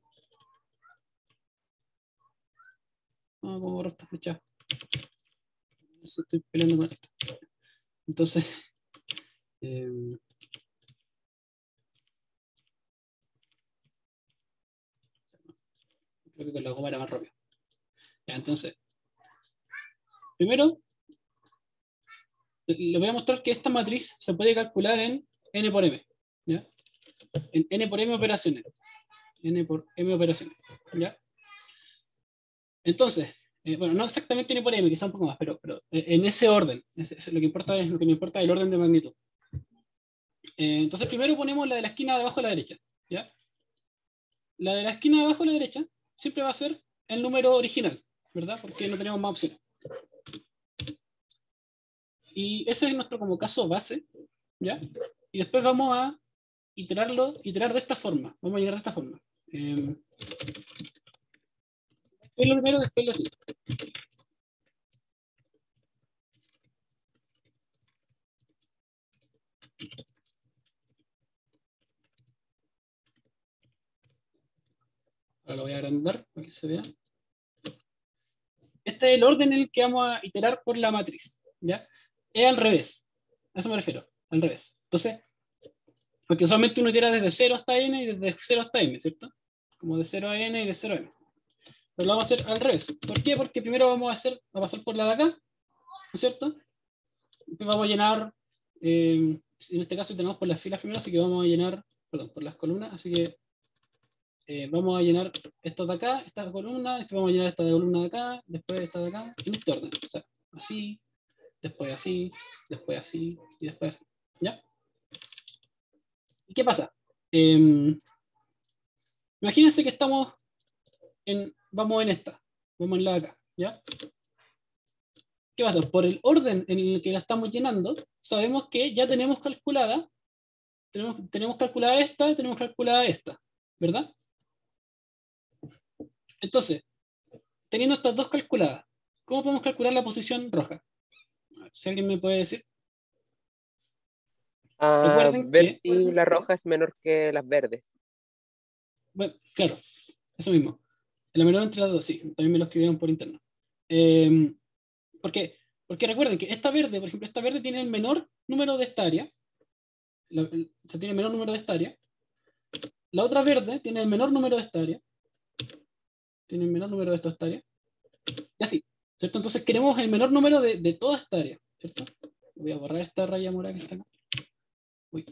No, ¿cómo borrar esta flecha? Eso estoy peleando con esto. Entonces, eh, creo que con la goma era más rápido. Ya, entonces, primero, les voy a mostrar que esta matriz se puede calcular en n por m. ¿Ya? En n por m operaciones. N por m operaciones. ¿Ya? Entonces, eh, bueno, no exactamente n por m, quizá un poco más, pero, pero en ese orden. Es, es lo que importa es lo que me importa el orden de magnitud. Eh, entonces, primero ponemos la de la esquina de abajo a la derecha. ¿Ya? La de la esquina de abajo a la derecha siempre va a ser el número original, ¿verdad? Porque no tenemos más opciones. Y ese es nuestro como caso base, ¿ya? Y después vamos a iterarlo, iterar de esta forma. Vamos a llegar de esta forma. Eh, es lo primero, después lo siguiente. Ahora lo voy a agrandar para que se vea. Este es el orden en el que vamos a iterar por la matriz, ¿ya? Es al revés. A eso me refiero, al revés. Entonces, porque usualmente uno itera desde cero hasta n y desde cero hasta n, ¿cierto? Como de cero a n y de cero a n. Pero lo vamos a hacer al revés. ¿Por qué? Porque primero vamos a hacer, a pasar por la de acá, ¿no es cierto? Después vamos a llenar, eh, en este caso tenemos por las filas primero, así que vamos a llenar, perdón, por las columnas, así que eh, vamos a llenar esta de acá, esta columna, después vamos a llenar esta de columna de acá, después esta de acá, en este orden. O sea, así, después así, después así, y después así. ¿Ya? ¿Y qué pasa? Eh, imagínense que estamos en, vamos en esta, vamos en la de acá, ¿ya? ¿Qué pasa? Por el orden en el que la estamos llenando, sabemos que ya tenemos calculada, tenemos, tenemos calculada esta y tenemos calculada esta, ¿verdad? Entonces, teniendo estas dos calculadas, ¿cómo podemos calcular la posición roja? A ver, si alguien me puede decir. Ah, Recuerden ver que, si la roja es menor que las verdes. bueno, claro, eso mismo. La menor entre las dos, sí, también me lo escribieron por interno. Eh, ¿Por qué? Porque recuerden que esta verde, por ejemplo, esta verde tiene el menor número de esta área. La, o sea, tiene el menor número de esta área. La otra verde tiene el menor número de esta área. Tiene el menor número de esta área. Y así, ¿cierto? Entonces queremos el menor número de, de toda esta área, ¿cierto? Voy a borrar esta raya morada que está acá. Uy.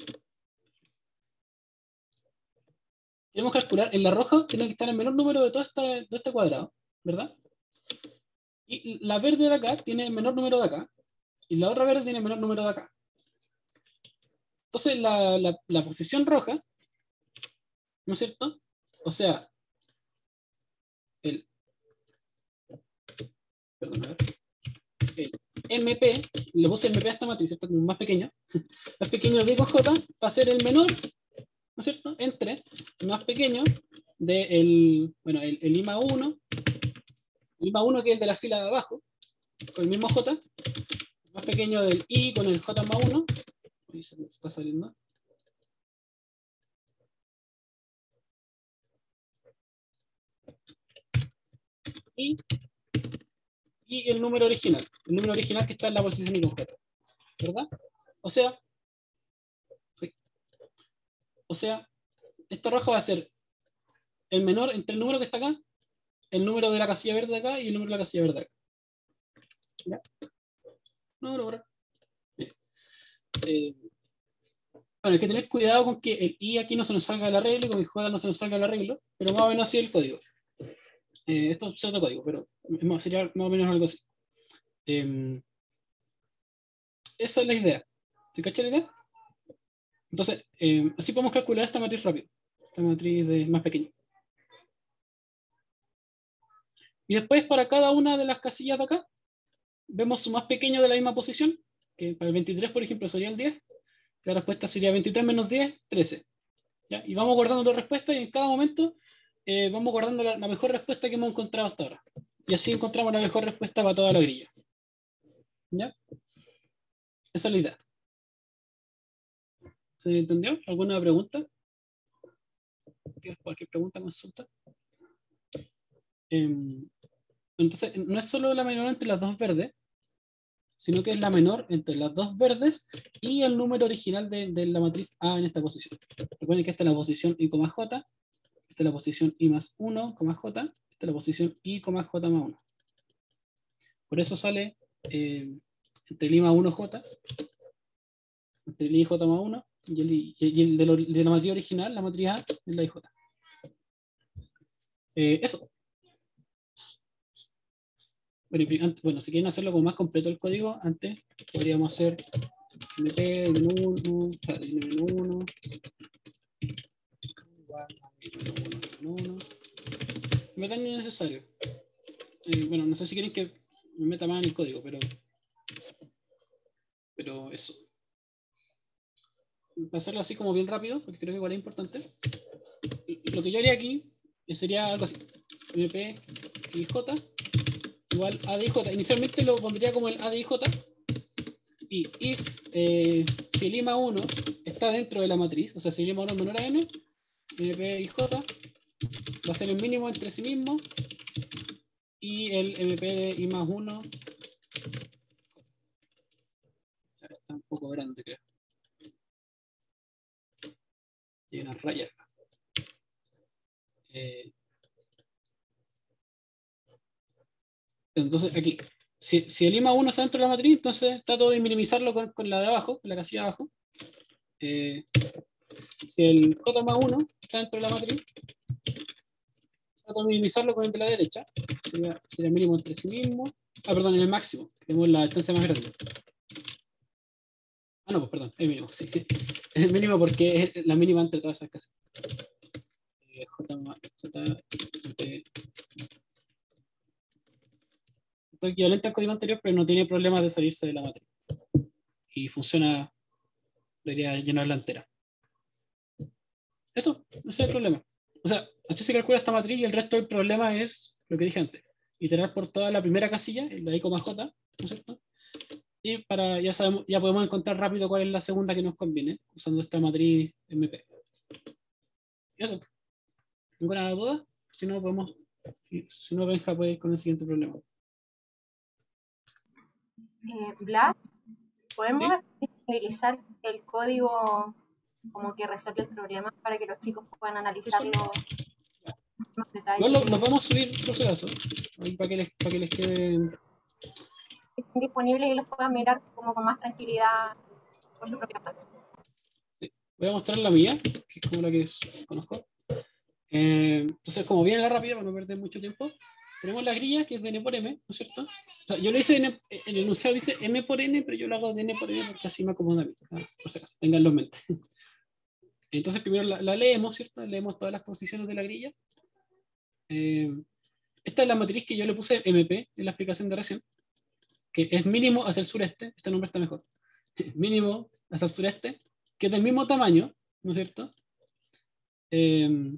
Queremos calcular, en la roja tiene que estar el menor número de todo, esta, de este cuadrado, ¿verdad? Y la verde de acá tiene el menor número de acá. Y la otra verde tiene el menor número de acá. Entonces la, la, la posición roja, ¿no es cierto? O sea, el, perdón, a ver, el M P, le puse M P a esta matriz, ¿cierto? Más pequeño, más pequeño de J va a ser el menor, ¿no es cierto? Entre el más pequeño de el, bueno, el, el I más uno, el I más uno que es el de la fila de abajo, con el mismo J, el más pequeño del I con el J más uno, ahí se me está saliendo. Y, y el número original, el número original que está en la posición inconcreta, ¿verdad? O sea, o sea, esta roja va a ser el menor entre el número que está acá, el número de la casilla verde acá y el número de la casilla verde acá. ¿Ya? No, no, no. Eh, bueno, hay que tener cuidado con que el I aquí no se nos salga del arreglo y con el J no se nos salga del arreglo, pero más o menos así es el código. Eh, esto es otro código, pero sería más o menos algo así. Eh, esa es la idea. ¿Se cacha la idea? Entonces, eh, así podemos calcular esta matriz rápido. Esta matriz de más pequeña. Y después para cada una de las casillas de acá, vemos su más pequeño de la misma posición, que para el veintitrés, por ejemplo, sería el diez. La respuesta sería veintitrés menos diez, trece. ¿Ya? Y vamos guardando la respuesta y en cada momento eh, vamos guardando la, la mejor respuesta que hemos encontrado hasta ahora. Y así encontramos la mejor respuesta para toda la grilla. ¿Ya? Esa es la idea. ¿Se entendió? ¿Alguna pregunta? cualquier, cualquier pregunta, consulta. Eh, entonces, no es solo la menor entre las dos verdes, sino que es la menor entre las dos verdes y el número original de, de la matriz A en esta posición. Recuerden que esta es la posición I, J, esta es la posición I más uno, J, esta es la posición I, J más uno. Por eso sale eh, entre el I más uno J, entre el I J más uno, y el, y el de, lo, de la matriz original, la matriz A, es la I J. Eh, eso. Bueno, y antes, bueno, si quieren hacerlo como más completo el código, antes podríamos hacer M P de uno, de uno, me tan innecesario. Eh, bueno, no sé si quieren que me meta más en el código, pero pero eso. Para hacerlo así como bien rápido, porque creo que igual es importante. Lo que yo haría aquí sería algo así. M P I J igual A de I J. Inicialmente lo pondría como el A de I J. Y if, eh, si el I más uno está dentro de la matriz, o sea, si el I más uno es menor a n, M P I J va a ser el mínimo entre sí mismo y el M P de I más uno está un poco grande, creo. Y una raya. Eh, entonces, aquí, si, si el I más uno está dentro de la matriz, entonces trato de minimizarlo con, con la de abajo, con la casilla de abajo. Eh, si el J más uno está dentro de la matriz, trato de minimizarlo con el de la derecha. Sería, sería el mínimo entre sí mismo. Ah, perdón, en el máximo. Tenemos la distancia más grande. Ah, no, pues perdón, el mínimo. Sí. Es el mínimo porque es la mínima entre todas esas casas. Eh, J más J. P. Esto es equivalente al código anterior, pero no tiene problemas de salirse de la matriz. Y funciona, debería llenarla entera. Eso, ese es el problema. O sea, así se calcula esta matriz y el resto del problema es lo que dije antes. Iterar por toda la primera casilla, la I, J, ¿no es cierto? Y para, ya, sabemos, ya podemos encontrar rápido cuál es la segunda que nos conviene, usando esta matriz M P. Y eso. ¿Ninguna duda? Si no, podemos. Si no, Benja puede ir con el siguiente problema. Eh, Blas, ¿podemos ¿Sí? utilizar el código como que resuelve el problema para que los chicos puedan analizarlo más detalle? Igual lo, los vamos a subir por si acaso, ahí para que les, para que les queden Estén disponibles y los puedan mirar como con más tranquilidad por su propia parte. Sí. Voy a mostrar la mía, que es como la que conozco. Eh, entonces, como viene la rápida, para no perder mucho tiempo, tenemos la grilla que es de n por m, ¿no es cierto? O sea, yo le hice n, en el enunciado dice m por n, pero yo lo hago de n por m porque así me acomoda a mí, ¿no? Por si acaso, tenganlo en mente. Entonces, primero la, la leemos, ¿cierto? Leemos todas las posiciones de la grilla. Eh, esta es la matriz que yo le puse M P en la explicación de recién, que es mínimo hacia el sureste, este nombre está mejor, mínimo hacia el sureste, que es del mismo tamaño, ¿no es cierto? Eh,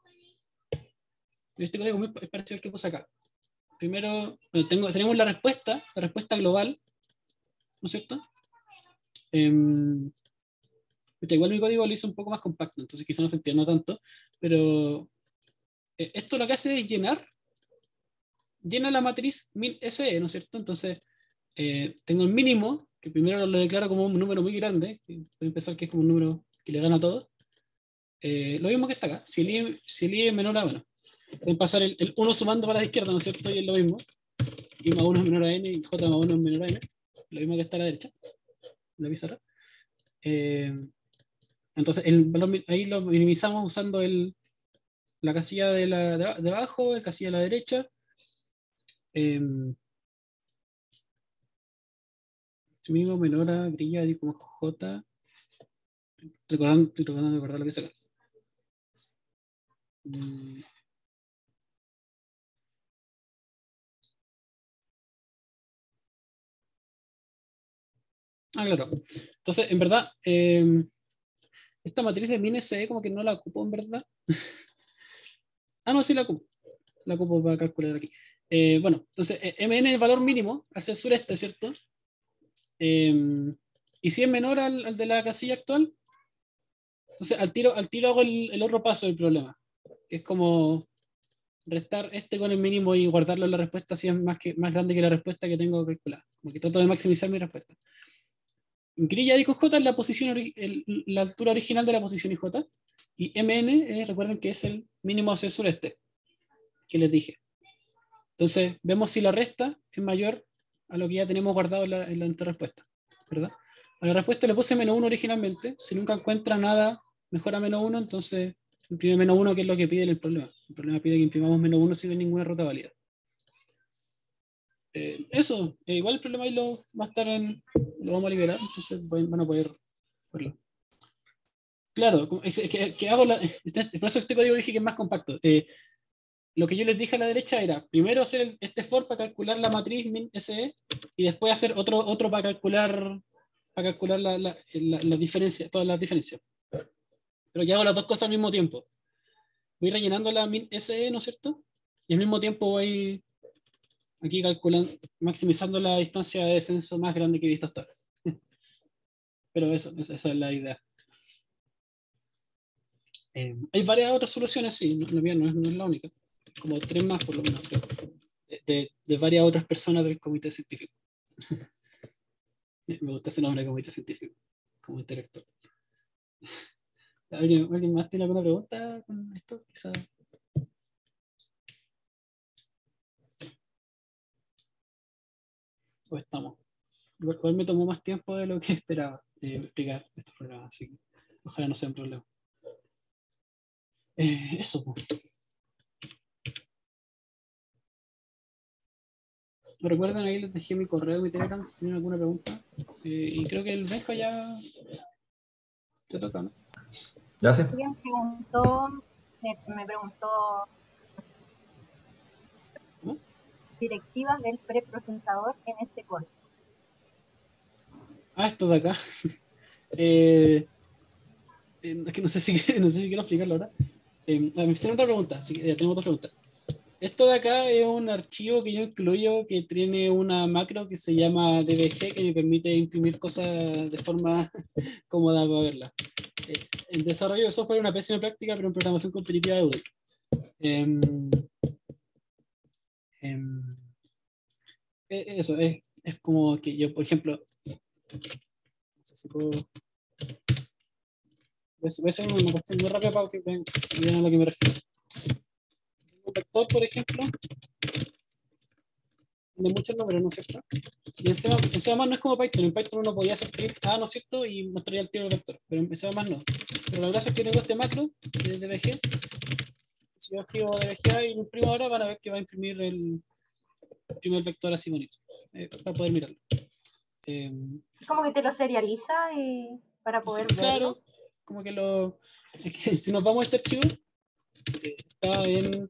este código es parecido al que puse acá. Primero, bueno, tengo, tenemos la respuesta, la respuesta global, ¿no es cierto? Eh, igual mi código lo hice un poco más compacto, entonces quizá no se entienda tanto, pero eh, esto lo que hace es llenar, llena la matriz min S E, ¿no es cierto? Entonces, eh, tengo el mínimo, que primero lo declaro como un número muy grande, pueden pensar que es como un número que le gana a todos. Eh, lo mismo que está acá, si el I, si el I es menor a, bueno, pueden pasar el, el uno sumando para la izquierda, ¿no es cierto? Y es lo mismo. I más uno es menor a n y J más uno es menor a n, lo mismo que está a la derecha, en la pizarra. Eh, entonces, el valor, ahí lo minimizamos usando el, la casilla de, la, de, de abajo, la casilla de la derecha. Eh, mínimo menor a grilla y como J. Recordando, estoy tratando de recordar lo que saca. Mm. Ah, claro. Entonces, en verdad, eh, esta matriz de min S E como que no la ocupo en verdad. Ah, no, sí la ocupo. La ocupo para calcular aquí. Eh, bueno, entonces, eh, Mn es el valor mínimo hacia el sureste, ¿cierto? Eh, y si es menor al, al de la casilla actual, entonces al tiro, al tiro hago el, el otro paso del problema. que es como restar este con el mínimo y guardarlo en la respuesta si es más, que, más grande que la respuesta que tengo calculada. Como que trato de maximizar mi respuesta. Grilla I con J es la, posición el, la altura original de la posición I J, y M N, eh, recuerden que es el mínimo hacia el sureste, que les dije. Entonces, vemos si la resta es mayor a lo que ya tenemos guardado en la, en la respuesta, ¿verdad? A la respuesta le puse menos uno originalmente. Si nunca encuentra nada mejor a menos uno, entonces imprime menos uno, que es lo que pide el problema. El problema pide que imprimamos menos uno si no hay ninguna ruta válida. Eh, eso, eh, igual el problema ahí lo, va a estar en, lo vamos a liberar, entonces van a poder verlo. Claro, que, que, que hago la, por eso este código dije que es más compacto. Eh, lo que yo les dije a la derecha era primero hacer este for para calcular la matriz min S E y después hacer otro, otro para calcular, para calcular la, la, la, la diferencia, todas las diferencias. Pero que hago las dos cosas al mismo tiempo. Voy rellenando la min S E, ¿no es cierto? Y al mismo tiempo voy aquí calculando, maximizando la distancia de descenso más grande que he visto hasta ahora. Pero eso, esa, esa es la idea. Eh, hay varias otras soluciones, sí, no, no, no, es, no es la única. Como tres más, por lo menos, creo. De, de varias otras personas del comité científico. Me gusta ese nombre, comité científico, como intelectual. ¿Alguien, ¿Alguien más tiene alguna pregunta con esto? Quizá. O estamos. Igual, igual me tomó más tiempo de lo que esperaba eh, explicar estos programas, así que ojalá no sea un problema. Eh, eso. ¿Me recuerdan? Ahí les dejé mi correo y mi Telegram si tienen alguna pregunta. Eh, y creo que el Benja ya te toca, ¿no? Ya sé. Alguien preguntó, me, me preguntó ¿no? directivas del preprocesador en ese código. Ah, esto de acá. eh, eh, es que no sé si, no sé si quiero explicarlo ahora. Eh, me hicieron otra pregunta, así que ya tenemos otra pregunta. Esto de acá es un archivo que yo incluyo que tiene una macro que se llama D B G, que me permite imprimir cosas de forma cómoda para verla. Eh, el desarrollo de software es una pésima práctica, pero en programación competitiva es útil. Eh, eh, eso, es, es como que yo, por ejemplo, no sé si puedo... Voy a hacer una cuestión muy rápida para que vean a lo que me refiero. Un vector, por ejemplo, tiene muchos números, ¿no es cierto? Y en C++, en C++ no es como Python. En Python uno podía hacer print A, ¿no es cierto? Y mostraría el tiro del vector. Pero en C++ no. Pero la gracia es que tengo este macro de D B G. Si yo escribo D B G A y lo imprimo ahora, van a ver que va a imprimir el primer vector así bonito. Eh, para poder mirarlo. Eh, Es como que te lo serializa y para poder sí, verlo. claro, como que lo... Es que si nos vamos a este archivo, eh, está en...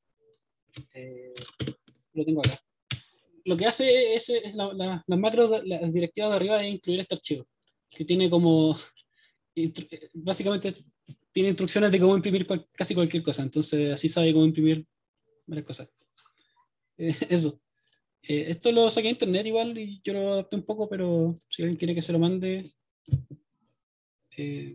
Eh, lo tengo acá. Lo que hace es, es la, la, las macros, las directivas de arriba es incluir este archivo, que tiene como, básicamente tiene instrucciones de cómo imprimir cual, casi cualquier cosa, entonces así sabe cómo imprimir varias cosas. Eh, eso. Eh, esto lo saqué de internet igual y yo lo adapté un poco, pero si alguien quiere que se lo mande, eh,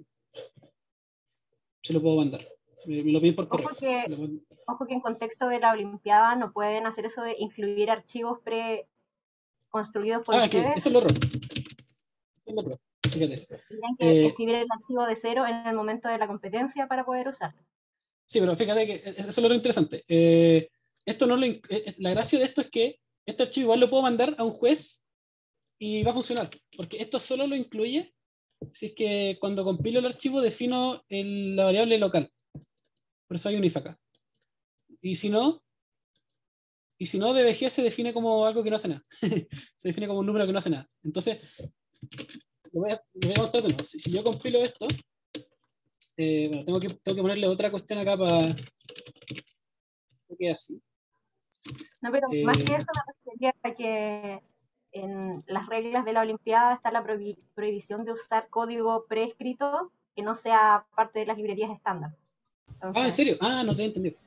se lo puedo mandar. Me, me lo piden por correo. Ojo que, ojo que en contexto de la Olimpiada no pueden hacer eso de incluir archivos preconstruidos por ah, ustedes. que eso es el error. Eso es el error. Fíjate. Tienen que Eh, escribir el archivo de cero en el momento de la competencia para poder usarlo. Sí, pero fíjate que eso es lo interesante. Eh, esto no lo, la gracia de esto es que este archivo igual lo puedo mandar a un juez y va a funcionar, porque esto solo lo incluye si es que cuando compilo el archivo defino el, la variable local. Por eso hay un if acá. Y si no, y si no, D B G se define como algo que no hace nada. Se define como un número que no hace nada. Entonces, lo voy a, lo voy a mostrar de nuevo. Si, si yo compilo esto, eh, bueno, tengo que, tengo que ponerle otra cuestión acá para que quede así. No, pero Eh, más que eso me refería a que en las reglas de la Olimpiada está la prohi prohibición de usar código preescrito que no sea parte de las librerías estándar. Entonces, ah, ¿en serio? Ah, no te he entendido.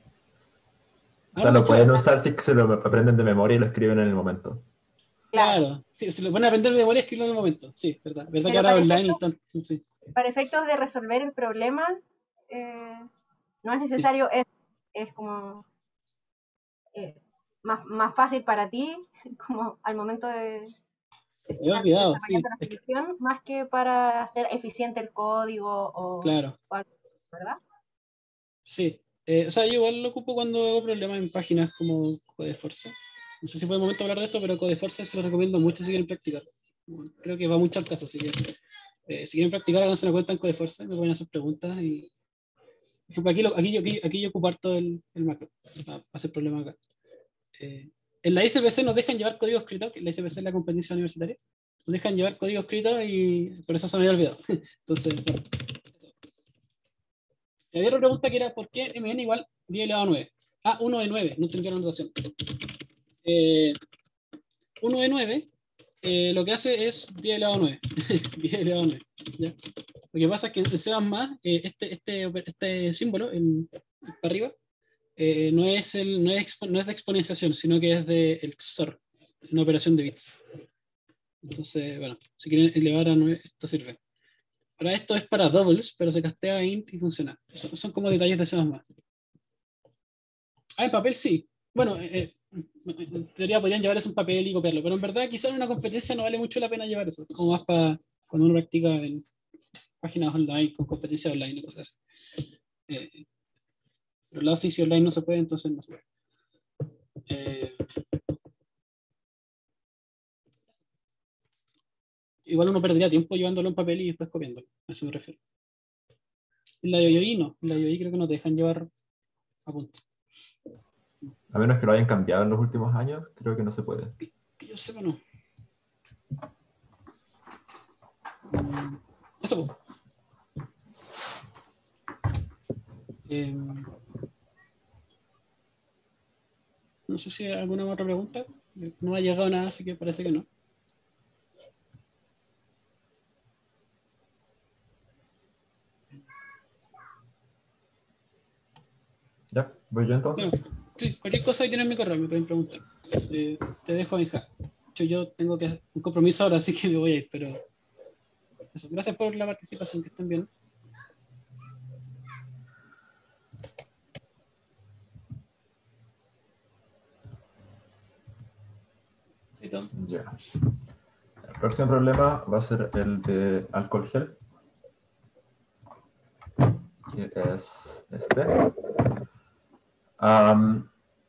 O sea, lo pueden usar si se lo aprenden de memoria y lo escriben en el momento. Claro, claro. Sí, se lo pueden aprender de memoria y escribirlo en el momento. Sí, verdad. Verdad pero que ahora para online efectos, están. Sí. para efectos de resolver el problema, eh, no es necesario sí. eso. es como eh, más, más fácil para ti, como al momento de Me he estar olvidado, sí. desarrollando la Es que, solución, más que para hacer eficiente el código o, claro, o algo, ¿verdad? sí. Eh, o sea, yo igual lo ocupo cuando hago problemas en páginas como Codeforce. No sé si fue el momento de hablar de esto, pero Codeforce se lo recomiendo mucho si quieren practicar. Bueno, creo que va mucho al caso, así que eh, si quieren practicar, háganse una cuenta en Codeforce, me pueden hacer preguntas y, por ejemplo, aquí, lo- aquí, yo, aquí, aquí yo ocupo harto el, el macro para hacer problemas acá. Eh, en la I S P C nos dejan llevar código escrito, que la I S P C es la competencia universitaria, nos dejan llevar código escrito y por eso se me había olvidado. Entonces, bueno. Y había otra pregunta que era, ¿por qué M N igual diez elevado a nueve? Ah, uno de nueve, no entendí la notación. Eh, uno de nueve eh, lo que hace es diez elevado a nueve. diez elevado a nueve. ¿Ya? Lo que pasa es que en C++, eh, este, este, este símbolo, en, para arriba, eh, no, es el, no, es expo, no es de exponenciación, sino que es de el X O R, una operación de bits. Entonces, bueno, si quieren elevar a nueve, esto sirve. Ahora esto es para doubles, pero se castea int y funciona. Son, son como detalles de C++. Ah, en papel sí. Bueno, eh, eh, en teoría podrían llevar eso en papel y copiarlo, pero en verdad quizás en una competencia no vale mucho la pena llevar eso. Como más para cuando uno practica en páginas online, con competencia online y cosas así. Eh, pero la si online no se puede, entonces no se puede. Eh, igual uno perdería tiempo llevándolo en papel y después copiándolo. A eso me refiero. En la Yoyoí no. En la Yoyoí creo que no te dejan llevar a punto. A menos que lo hayan cambiado en los últimos años, creo que no se puede. Que, que yo sepa, no. Eso, pues. Eh, no sé si hay alguna otra pregunta. No ha llegado nada, así que parece que no. Ya, voy yo entonces. Bueno, sí, cualquier cosa ahí tienen mi correo, me pueden preguntar. Eh, te dejo, Benja. De hecho, yo tengo que un compromiso ahora, así que me voy a ir, pero eso. Gracias por la participación, que estén bien. Listo. Ya. El próximo problema va a ser el de alcohol gel, que es este. Um,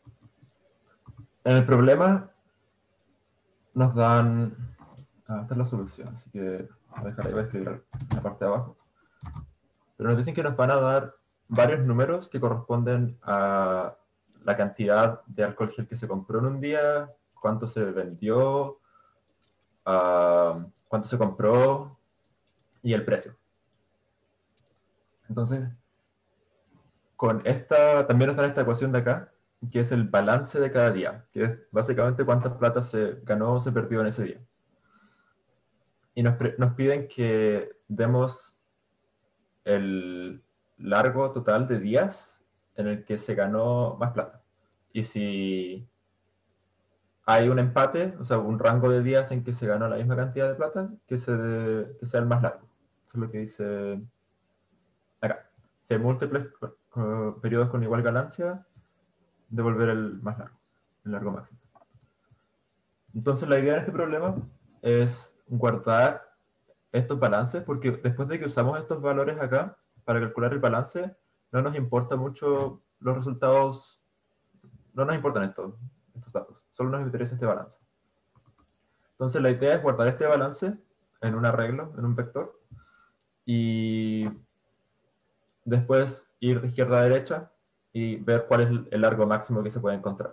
en el problema nos dan... Ah, esta es la solución, así que voy a dejar ahí, voy a escribir en la parte de abajo. Pero nos dicen que nos van a dar varios números que corresponden a la cantidad de alcohol gel que se compró en un día, cuánto se vendió, uh, cuánto se compró y el precio. Entonces, con esta, también nos dan esta ecuación de acá, que es el balance de cada día, que es básicamente cuánta plata se ganó o se perdió en ese día. Y nos, nos piden que demos el largo total de días en el que se ganó más plata. Y si hay un empate, o sea, un rango de días en que se ganó la misma cantidad de plata, que, se de, que sea el más largo. Eso es lo que dice acá. Si hay múltiples uh, periodos con igual ganancia, devolver el más largo, el largo máximo. Entonces la idea de este problema es guardar estos balances, porque después de que usamos estos valores acá para calcular el balance, no nos importa mucho los resultados, no nos importan estos, estos datos, solo nos interesa este balance. Entonces la idea es guardar este balance en un arreglo, en un vector, y después ir de izquierda a derecha y ver cuál es el largo máximo que se puede encontrar.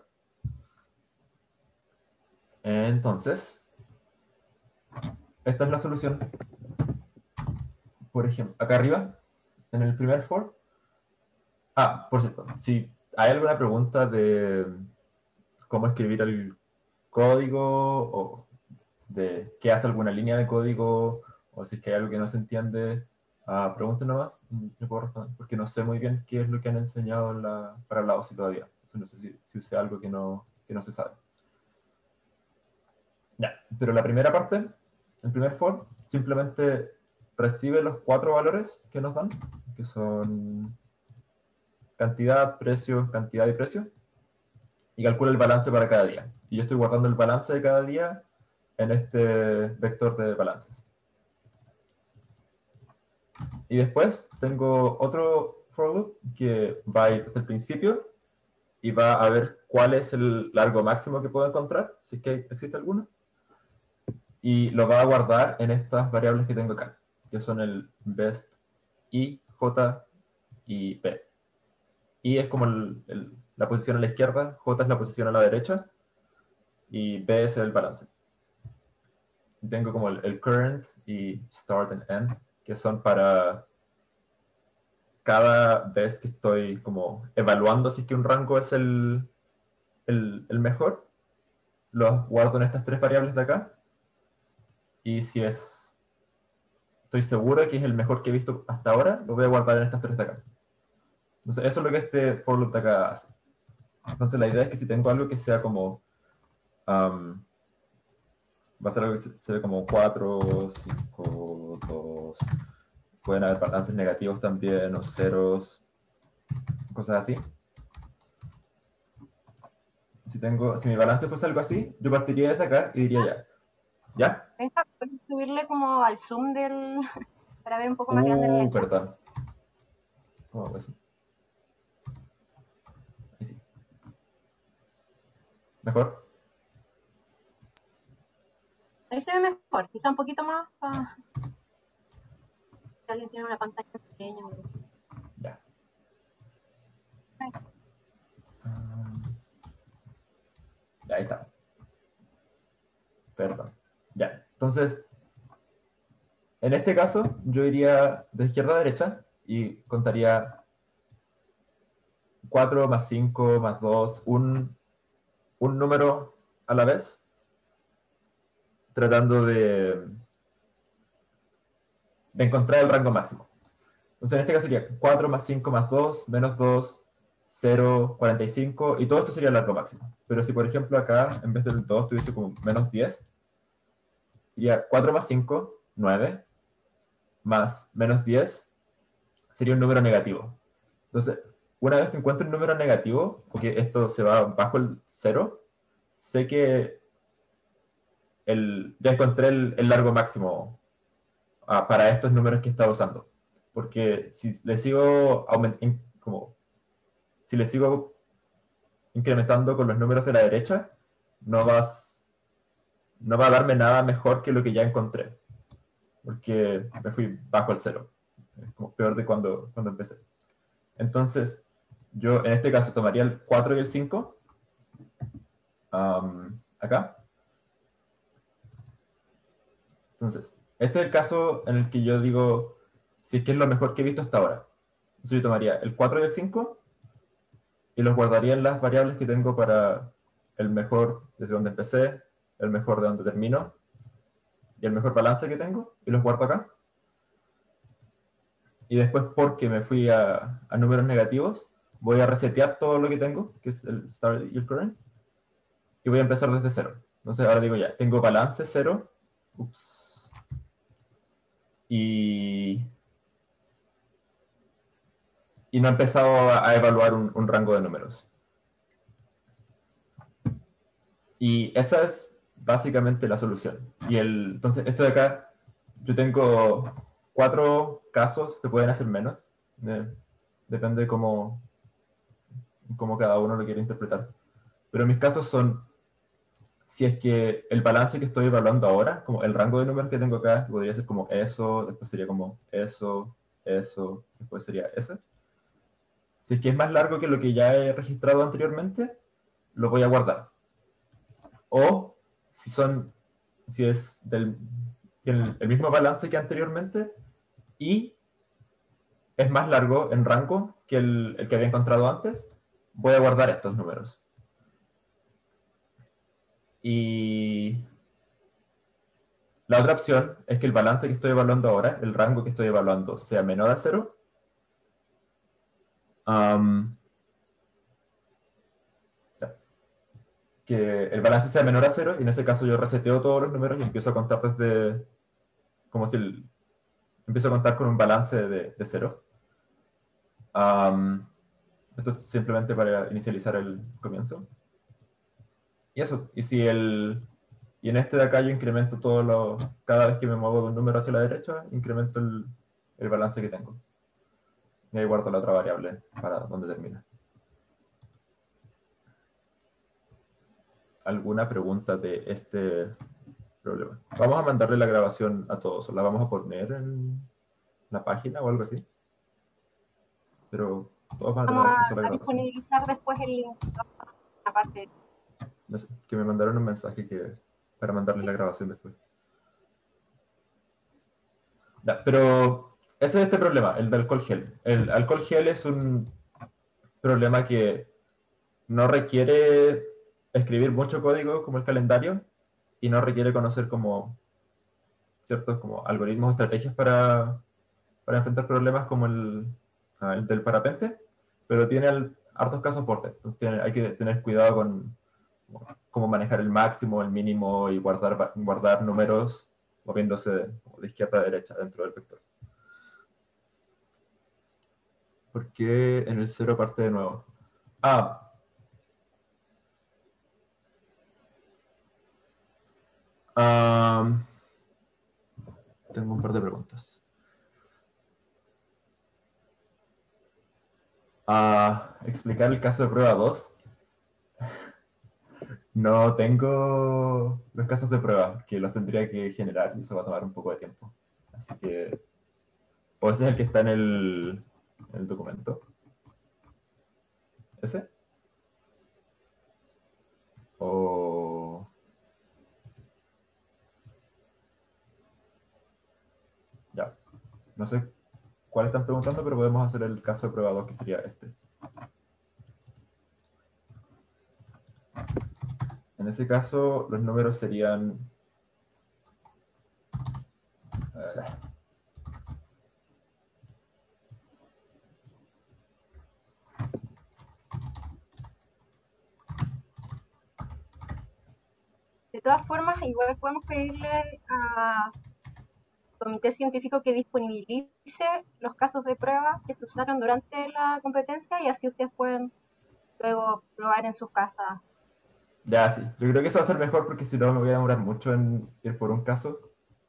Entonces, esta es la solución. Por ejemplo, acá arriba, en el primer for. Ah, por cierto, si hay alguna pregunta de cómo escribir el código o de qué hace alguna línea de código o si es que hay algo que no se entiende, uh, pregunten nomás, yo puedo responder, porque no sé muy bien qué es lo que han enseñado en la, para la O S I todavía. Entonces no sé si, si usé algo que no, que no se sabe. Ya, pero la primera parte, el primer for, simplemente recibe los cuatro valores que nos dan, que son cantidad, precio, cantidad y precio, y calcula el balance para cada día. Y yo estoy guardando el balance de cada día en este vector de balances. Y después tengo otro for loop que va a ir desde el principio y va a ver cuál es el largo máximo que puedo encontrar, si es que existe alguno, y lo va a guardar en estas variables que tengo acá, que son el best i, j y p. I es como el, el, la posición a la izquierda, j es la posición a la derecha, y b es el balance. Tengo como el, el current y start and end, que son para cada vez que estoy como evaluando si es que un rango es el, el, el mejor, los guardo en estas tres variables de acá. Y si es, estoy seguro que es el mejor que he visto hasta ahora, lo voy a guardar en estas tres de acá. Entonces, eso es lo que este for loop de acá hace. Entonces, la idea es que si tengo algo que sea como, um, va a ser algo que se, se ve como cuatro, cinco, dos, pueden haber balances negativos también, o ceros, cosas así. Si, tengo, si mi balance fuese algo así, yo partiría desde acá y diría ya. ¿Ya? Venga, ¿puedes subirle como al zoom del... para ver un poco más grande la Uh, letra? perdón. ¿Cómo hago eso? Ahí sí. ¿Mejor? Ahí se ve mejor, quizá un poquito más para... si alguien tiene una pantalla pequeña. Ya. Um, ya, ahí está. Perdón. Ya. Entonces, en este caso, yo iría de izquierda a derecha y contaría cuatro más cinco más dos, un, un número a la vez, tratando de, de encontrar el rango máximo. Entonces, en este caso sería cuatro más cinco más dos, menos dos, cero, cuarenta y cinco, y todo esto sería el largo máximo. Pero si, por ejemplo, acá, en vez del dos, tuviese como menos diez, sería cuatro más cinco, nueve, más menos diez, sería un número negativo. Entonces, una vez que encuentro un número negativo, porque esto se va bajo el cero, sé que el, ya encontré el, el largo máximo uh, para estos números que estaba usando. Porque si le sigo aumentando, como, si le sigo incrementando con los números de la derecha, no, vas, no va a darme nada mejor que lo que ya encontré. Porque me fui bajo el cero. Es como peor de cuando, cuando empecé. Entonces, yo en este caso tomaría el cuatro y el cinco. Um, acá. Entonces, este es el caso en el que yo digo si es que es lo mejor que he visto hasta ahora. Entonces yo tomaría el cuatro y el cinco y los guardaría en las variables que tengo para el mejor desde donde empecé, el mejor de donde termino y el mejor balance que tengo, y los guardo acá. Y después, porque me fui a, a números negativos, voy a resetear todo lo que tengo, que es el start y el current, y voy a empezar desde cero. Entonces ahora digo ya, tengo balance cero, ups, y, y no he empezado a, a evaluar un, un rango de números. Y esa es básicamente la solución. Y el, entonces esto de acá, yo tengo cuatro casos, se pueden hacer menos, eh, depende de cómo, cómo cada uno lo quiere interpretar. Pero mis casos son, si es que el balance que estoy evaluando ahora, como el rango de números que tengo acá, podría ser como eso, después sería como eso, eso, después sería ese. Si es que es más largo que lo que ya he registrado anteriormente, lo voy a guardar. O si son, si es del el, el mismo balance que anteriormente y es más largo en rango que el, el que había encontrado antes, voy a guardar estos números. Y la otra opción es que el balance que estoy evaluando ahora, el rango que estoy evaluando, sea menor a cero. Um, que el balance sea menor a cero, y en ese caso yo reseteo todos los números y empiezo a contar desde, como si el, empiezo a contar con un balance de, de cero. Um, Esto es simplemente para inicializar el comienzo. Y eso, y si el... Y en este de acá yo incremento todo lo... Cada vez que me muevo de un número hacia la derecha, incremento el, el balance que tengo. Y ahí guardo la otra variable para donde termina. ¿Alguna pregunta de este problema? Vamos a mandarle la grabación a todos. ¿O la vamos a poner en la página o algo así? Pero todos van a tener Vamos acceso a la a, a grabación. disponibilizar después el link, aparte. No sé, que me mandaron un mensaje que, para mandarles la grabación después. Ya, pero ese es este problema, el de alcohol gel. El alcohol gel es un problema que no requiere escribir mucho código como el calendario y no requiere conocer como ciertos como algoritmos o estrategias para, para enfrentar problemas como el, ah, el del parapente, pero tiene al- hartos casos por entonces tiene- hay que tener cuidado con cómo manejar el máximo, el mínimo y guardar, guardar números moviéndose de izquierda a derecha dentro del vector. ¿Por qué en el cero parte de nuevo? Ah, um, tengo un par de preguntas. Ah, explicar el caso de prueba dos. No tengo los casos de prueba, que los tendría que generar y eso va a tomar un poco de tiempo. Así que, o ese es el que está en el, en el documento. ¿Ese? O... Ya. No sé cuál están preguntando, pero podemos hacer el caso de prueba dos, que sería este. En ese caso, los números serían... eh, De todas formas, igual podemos pedirle a comité científico que disponibilice los casos de prueba que se usaron durante la competencia y así ustedes pueden luego probar en sus casas. Ya, sí. Yo creo que eso va a ser mejor porque si no me voy a demorar mucho en ir por un caso.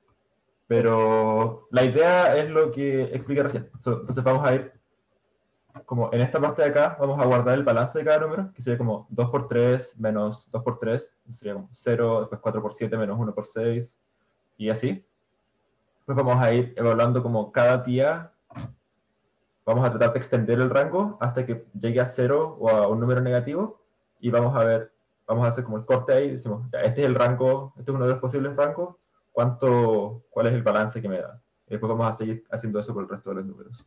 Pero la idea es lo que expliqué recién. So, entonces vamos a ir como en esta parte de acá, vamos a guardar el balance de cada número, que sería como dos por tres menos dos por tres, sería como cero, después cuatro por siete menos uno por seis, y así. Pues vamos a ir evaluando como cada día, vamos a tratar de extender el rango hasta que llegue a cero o a un número negativo, y vamos a ver, vamos a hacer como el corte ahí, decimos, ya, este es el rango, este es uno de los posibles rangos, ¿cuánto, cuál es el balance que me da? Y después vamos a seguir haciendo eso por el resto de los números.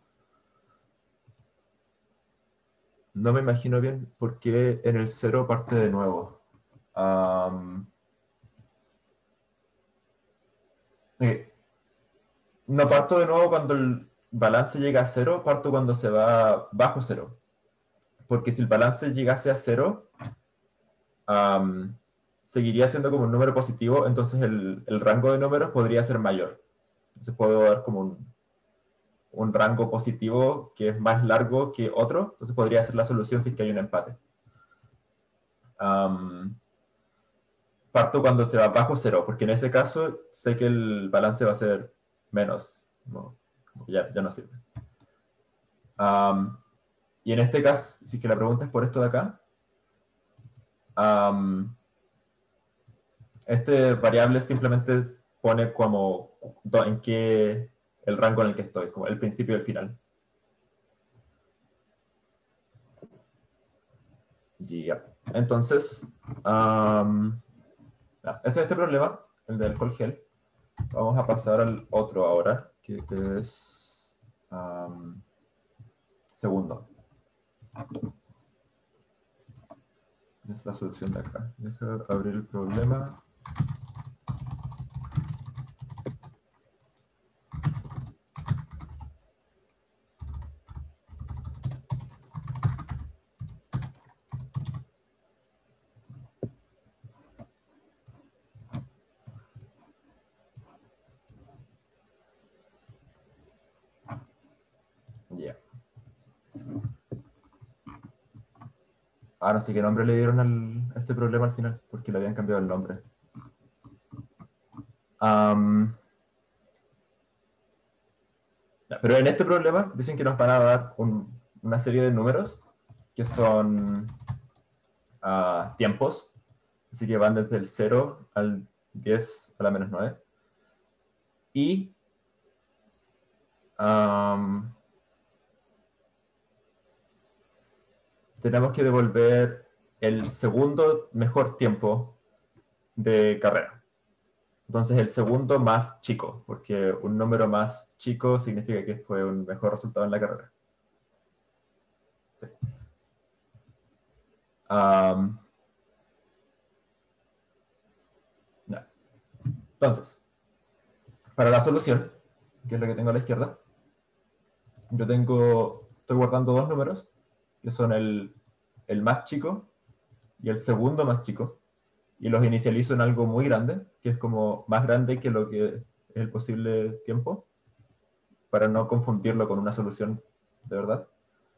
No me imagino bien por qué en el cero parte de nuevo. Um, okay. No parto de nuevo cuando el balance llega a cero, parto cuando se va bajo cero. Porque si el balance llegase a cero, um, seguiría siendo como un número positivo, entonces el, el rango de números podría ser mayor. Entonces puedo dar como un, un rango positivo que es más largo que otro, entonces podría ser la solución si es que hay un empate. Um, parto cuando se va bajo cero, porque en ese caso sé que el balance va a ser menos, no, ya, ya no sirve. Um, y en este caso, si que la pregunta es por esto de acá, um, este variable simplemente pone como en qué el rango en el que estoy, como el principio y el final. Y ya. Entonces, um, ya, ese es este problema, el del alcohol gel. Vamos a pasar al otro ahora, que es um, segundo. Es la solución de acá. Deja abrir el problema. Ya. Yeah. Ah, no sé qué nombre le dieron al- a este problema al final, porque le habían cambiado el nombre. Am, ya, pero en este problema dicen que nos van a dar un- una serie de números que son ah, tiempos, así que van desde el cero al diez a la menos nueve. Y am, tenemos que devolver el segundo mejor tiempo de carrera. Entonces el segundo más chico, porque un número más chico significa que fue un mejor resultado en la carrera. Sí. Am, ya. Entonces, para la solución, que es lo que tengo a la izquierda, yo tengo, estoy guardando dos números, que son el, el más chico y el segundo más chico, y los inicializo en algo muy grande, que es como más grande que lo que es el posible tiempo, para no confundirlo con una solución de verdad.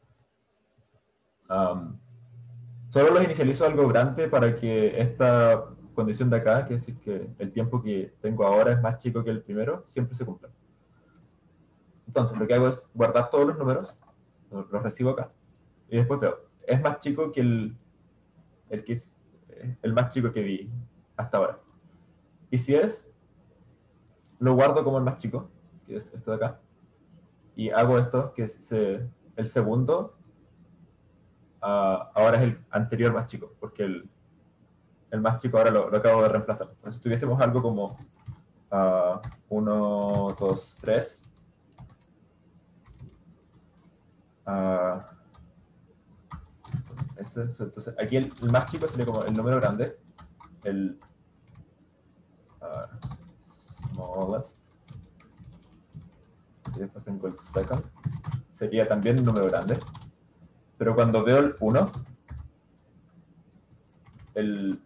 Um, solo los inicializo algo grande para que esta condición de acá, que es decir que el tiempo que tengo ahora es más chico que el primero, siempre se cumpla. Entonces lo que hago es guardar todos los números, los recibo acá, y después veo, es más chico que el, el que es el más chico que vi hasta ahora. Y si es, lo guardo como el más chico, que es esto de acá, y hago esto, que es eh, el segundo, uh, ahora es el anterior más chico, porque el, el más chico ahora lo, lo acabo de reemplazar. Entonces, si tuviésemos algo como uno, dos, tres, entonces aquí el, el, más chico sería como el número grande, el uh, smallest, y después tengo el second, sería también un número grande, pero cuando veo el uno, el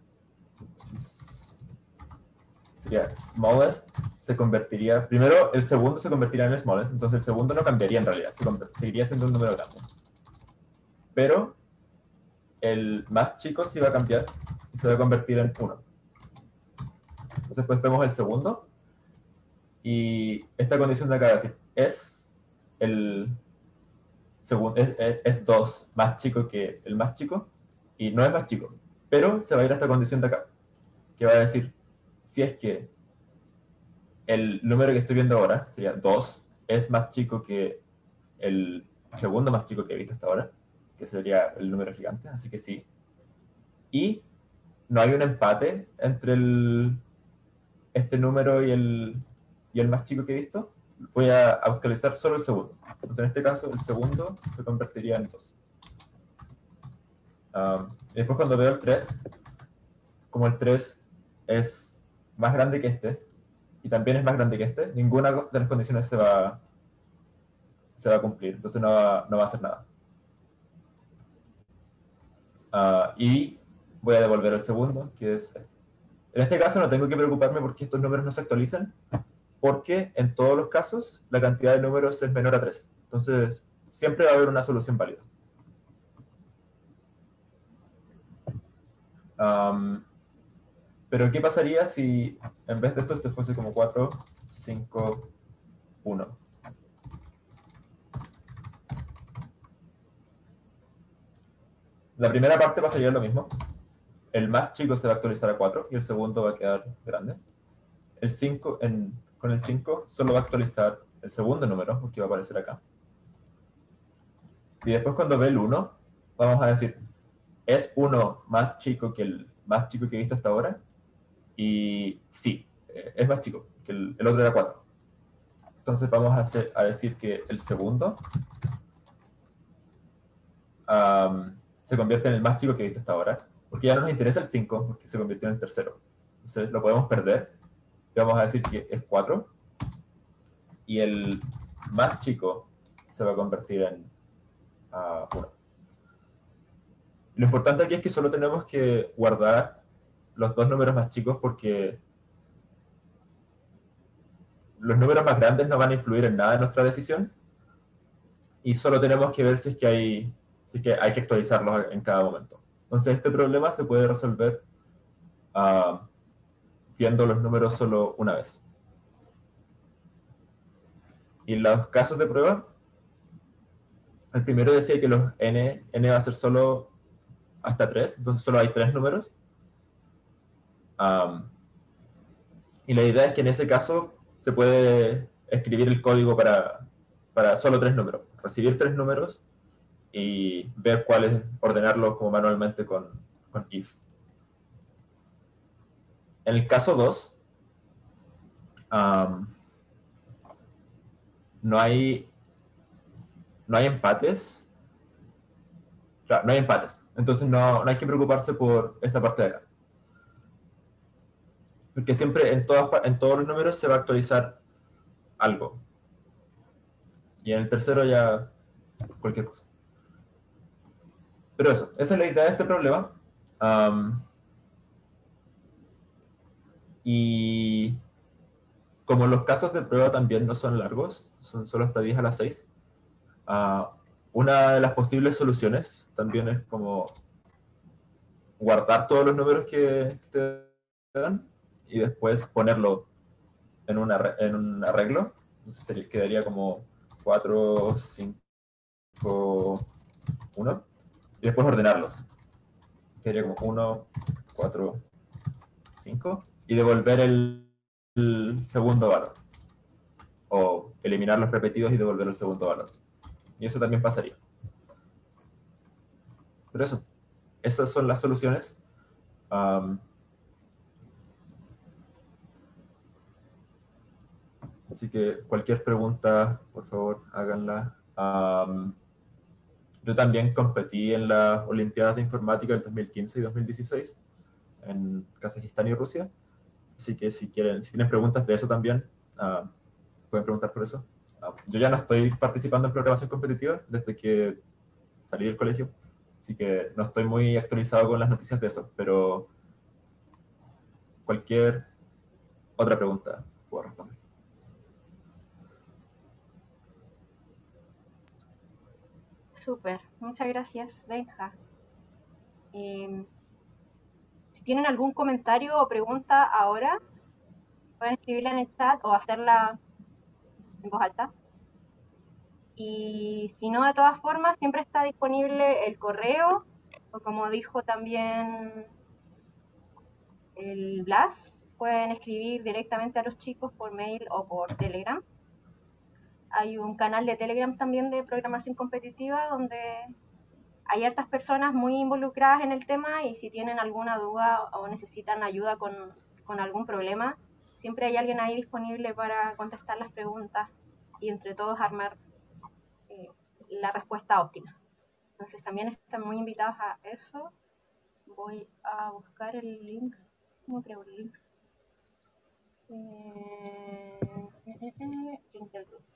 sería smallest, se convertiría, primero el segundo se convertiría en el smallest, entonces el segundo no cambiaría en realidad, se seguiría siendo un número grande. Pero el más chico sí va a cambiar y se va a convertir en uno. Entonces pues vemos el segundo y esta condición de acá es decir, es el segundo, es, es, es dos más chico que el más chico y no es más chico, pero se va a ir a esta condición de acá, que va a decir, si es que el número que estoy viendo ahora, sería dos, es más chico que el segundo más chico que he visto hasta ahora, que sería el número gigante, así que sí. Y no hay un empate entre el, este número y el, y el más chico que he visto. Voy a actualizar solo el segundo. Entonces, en este caso, el segundo se convertiría en dos. Um, y después cuando veo el tres, como el tres es más grande que este, y también es más grande que este, ninguna de las condiciones se va, se va a cumplir, entonces no va, no va a hacer nada. Uh, y voy a devolver el segundo, que es este. En este caso no tengo que preocuparme porque estos números no se actualizan, porque en todos los casos la cantidad de números es menor a tres. Entonces, siempre va a haber una solución válida. Um, pero, ¿qué pasaría si en vez de esto, esto fuese como cuatro, cinco, uno? La primera parte pasaría lo mismo. El más chico se va a actualizar a cuatro y el segundo va a quedar grande. El cinco, en, con el cinco solo va a actualizar el segundo número, que va a aparecer acá. Y después cuando ve el uno, vamos a decir, ¿es uno más chico que el más chico que he visto hasta ahora? Y sí, es más chico, que el, el otro era cuatro. Entonces vamos a, hacer, a decir que el segundo um, se convierte en el más chico que he visto hasta ahora, porque ya no nos interesa el cinco, porque se convirtió en el tercero. Entonces lo podemos perder, y vamos a decir que es cuatro, y el más chico se va a convertir en uh, uno. Lo importante aquí es que solo tenemos que guardar los dos números más chicos porque los números más grandes no van a influir en nada en nuestra decisión y solo tenemos que ver si es que hay, si es que, hay que actualizarlos en cada momento. Entonces este problema se puede resolver uh, viendo los números solo una vez. Y en los casos de prueba, el primero decía que los n, n va a ser solo hasta tres, entonces solo hay tres números. Um, y la idea es que en ese caso se puede escribir el código para, para solo tres números, recibir tres números y ver cuáles, ordenarlos como manualmente con, con if. En el caso dos, um, no hay no hay empates. Claro, no hay empates. Entonces no, no hay que preocuparse por esta parte de acá. Porque siempre en, todas, en todos los números se va a actualizar algo. Y en el tercero ya cualquier cosa. Pero eso, esa es la idea de este problema. Um, y como los casos de prueba también no son largos, son solo hasta diez a las seis, uh, una de las posibles soluciones también es como guardar todos los números que te dan y después ponerlo en, una, en un arreglo. Entonces sería, quedaría como cuatro, cinco, uno. Y después ordenarlos. Quedaría como uno, cuatro, cinco. Y devolver el, el segundo valor. O eliminar los repetidos y devolver el segundo valor. Y eso también pasaría. Pero eso, esas son las soluciones. Um, así que cualquier pregunta, por favor, háganla. Um, yo también competí en las Olimpiadas de Informática del dos mil quince y dos mil dieciséis en Kazajistán y Rusia. Así que si quieren, si tienen preguntas de eso también, uh, pueden preguntar por eso. Uh, yo ya no estoy participando en programación competitiva desde que salí del colegio, así que no estoy muy actualizado con las noticias de eso, pero cualquier otra pregunta puedo responder. Súper, muchas gracias, Benja. Eh, si tienen algún comentario o pregunta ahora, pueden escribirla en el chat o hacerla en voz alta. Y si no, de todas formas, siempre está disponible el correo, o como dijo también el Blas, pueden escribir directamente a los chicos por mail o por Telegram. Hay un canal de Telegram también de programación competitiva donde hay hartas personas muy involucradas en el tema y si tienen alguna duda o necesitan ayuda con, con algún problema, siempre hay alguien ahí disponible para contestar las preguntas y entre todos armar eh, la respuesta óptima. Entonces también están muy invitados a eso. Voy a buscar el link. ¿Cómo creo el link? Eh, eh, eh, eh, link del grupo.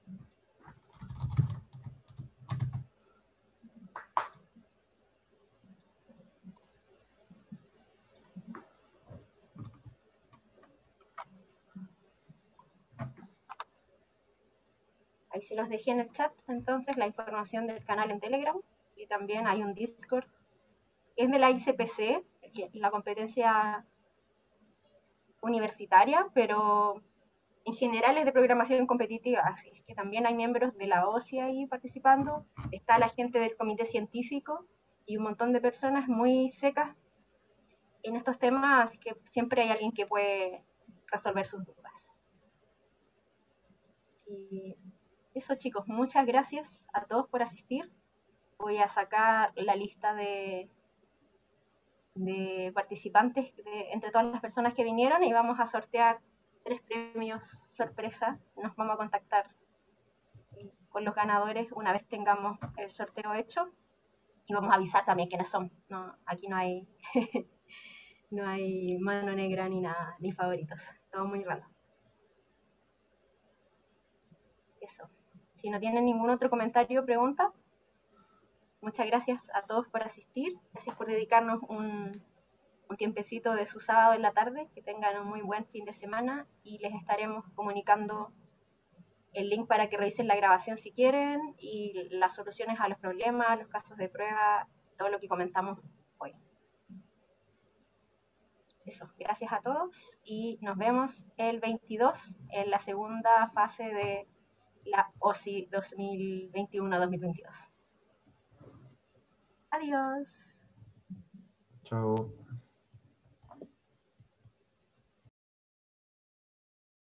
Ahí se los dejé en el chat, entonces, la información del canal en Telegram. Y también hay un Discord. Es de la I C P C, la competencia universitaria, pero en general es de programación competitiva, así es que también hay miembros de la O C I ahí participando, está la gente del comité científico y un montón de personas muy secas en estos temas, así que siempre hay alguien que puede resolver sus dudas. Y eso, chicos, muchas gracias a todos por asistir. Voy a sacar la lista de, de participantes de, entre todas las personas que vinieron y vamos a sortear tres premios sorpresa. Nos vamos a contactar con los ganadores una vez tengamos el sorteo hecho y vamos a avisar también quiénes son. No, aquí no hay no hay mano negra ni nada, ni favoritos. Todo muy random. Eso. Si no tienen ningún otro comentario o pregunta, muchas gracias a todos por asistir. Gracias por dedicarnos un, un tiempecito de su sábado en la tarde. Que tengan un muy buen fin de semana y les estaremos comunicando el link para que revisen la grabación si quieren y las soluciones a los problemas, los casos de prueba, todo lo que comentamos hoy. eso, gracias a todos y nos vemos el veintidós en la segunda fase de la O S I dos mil veintiuno dos mil veintidós. Adiós. Chao.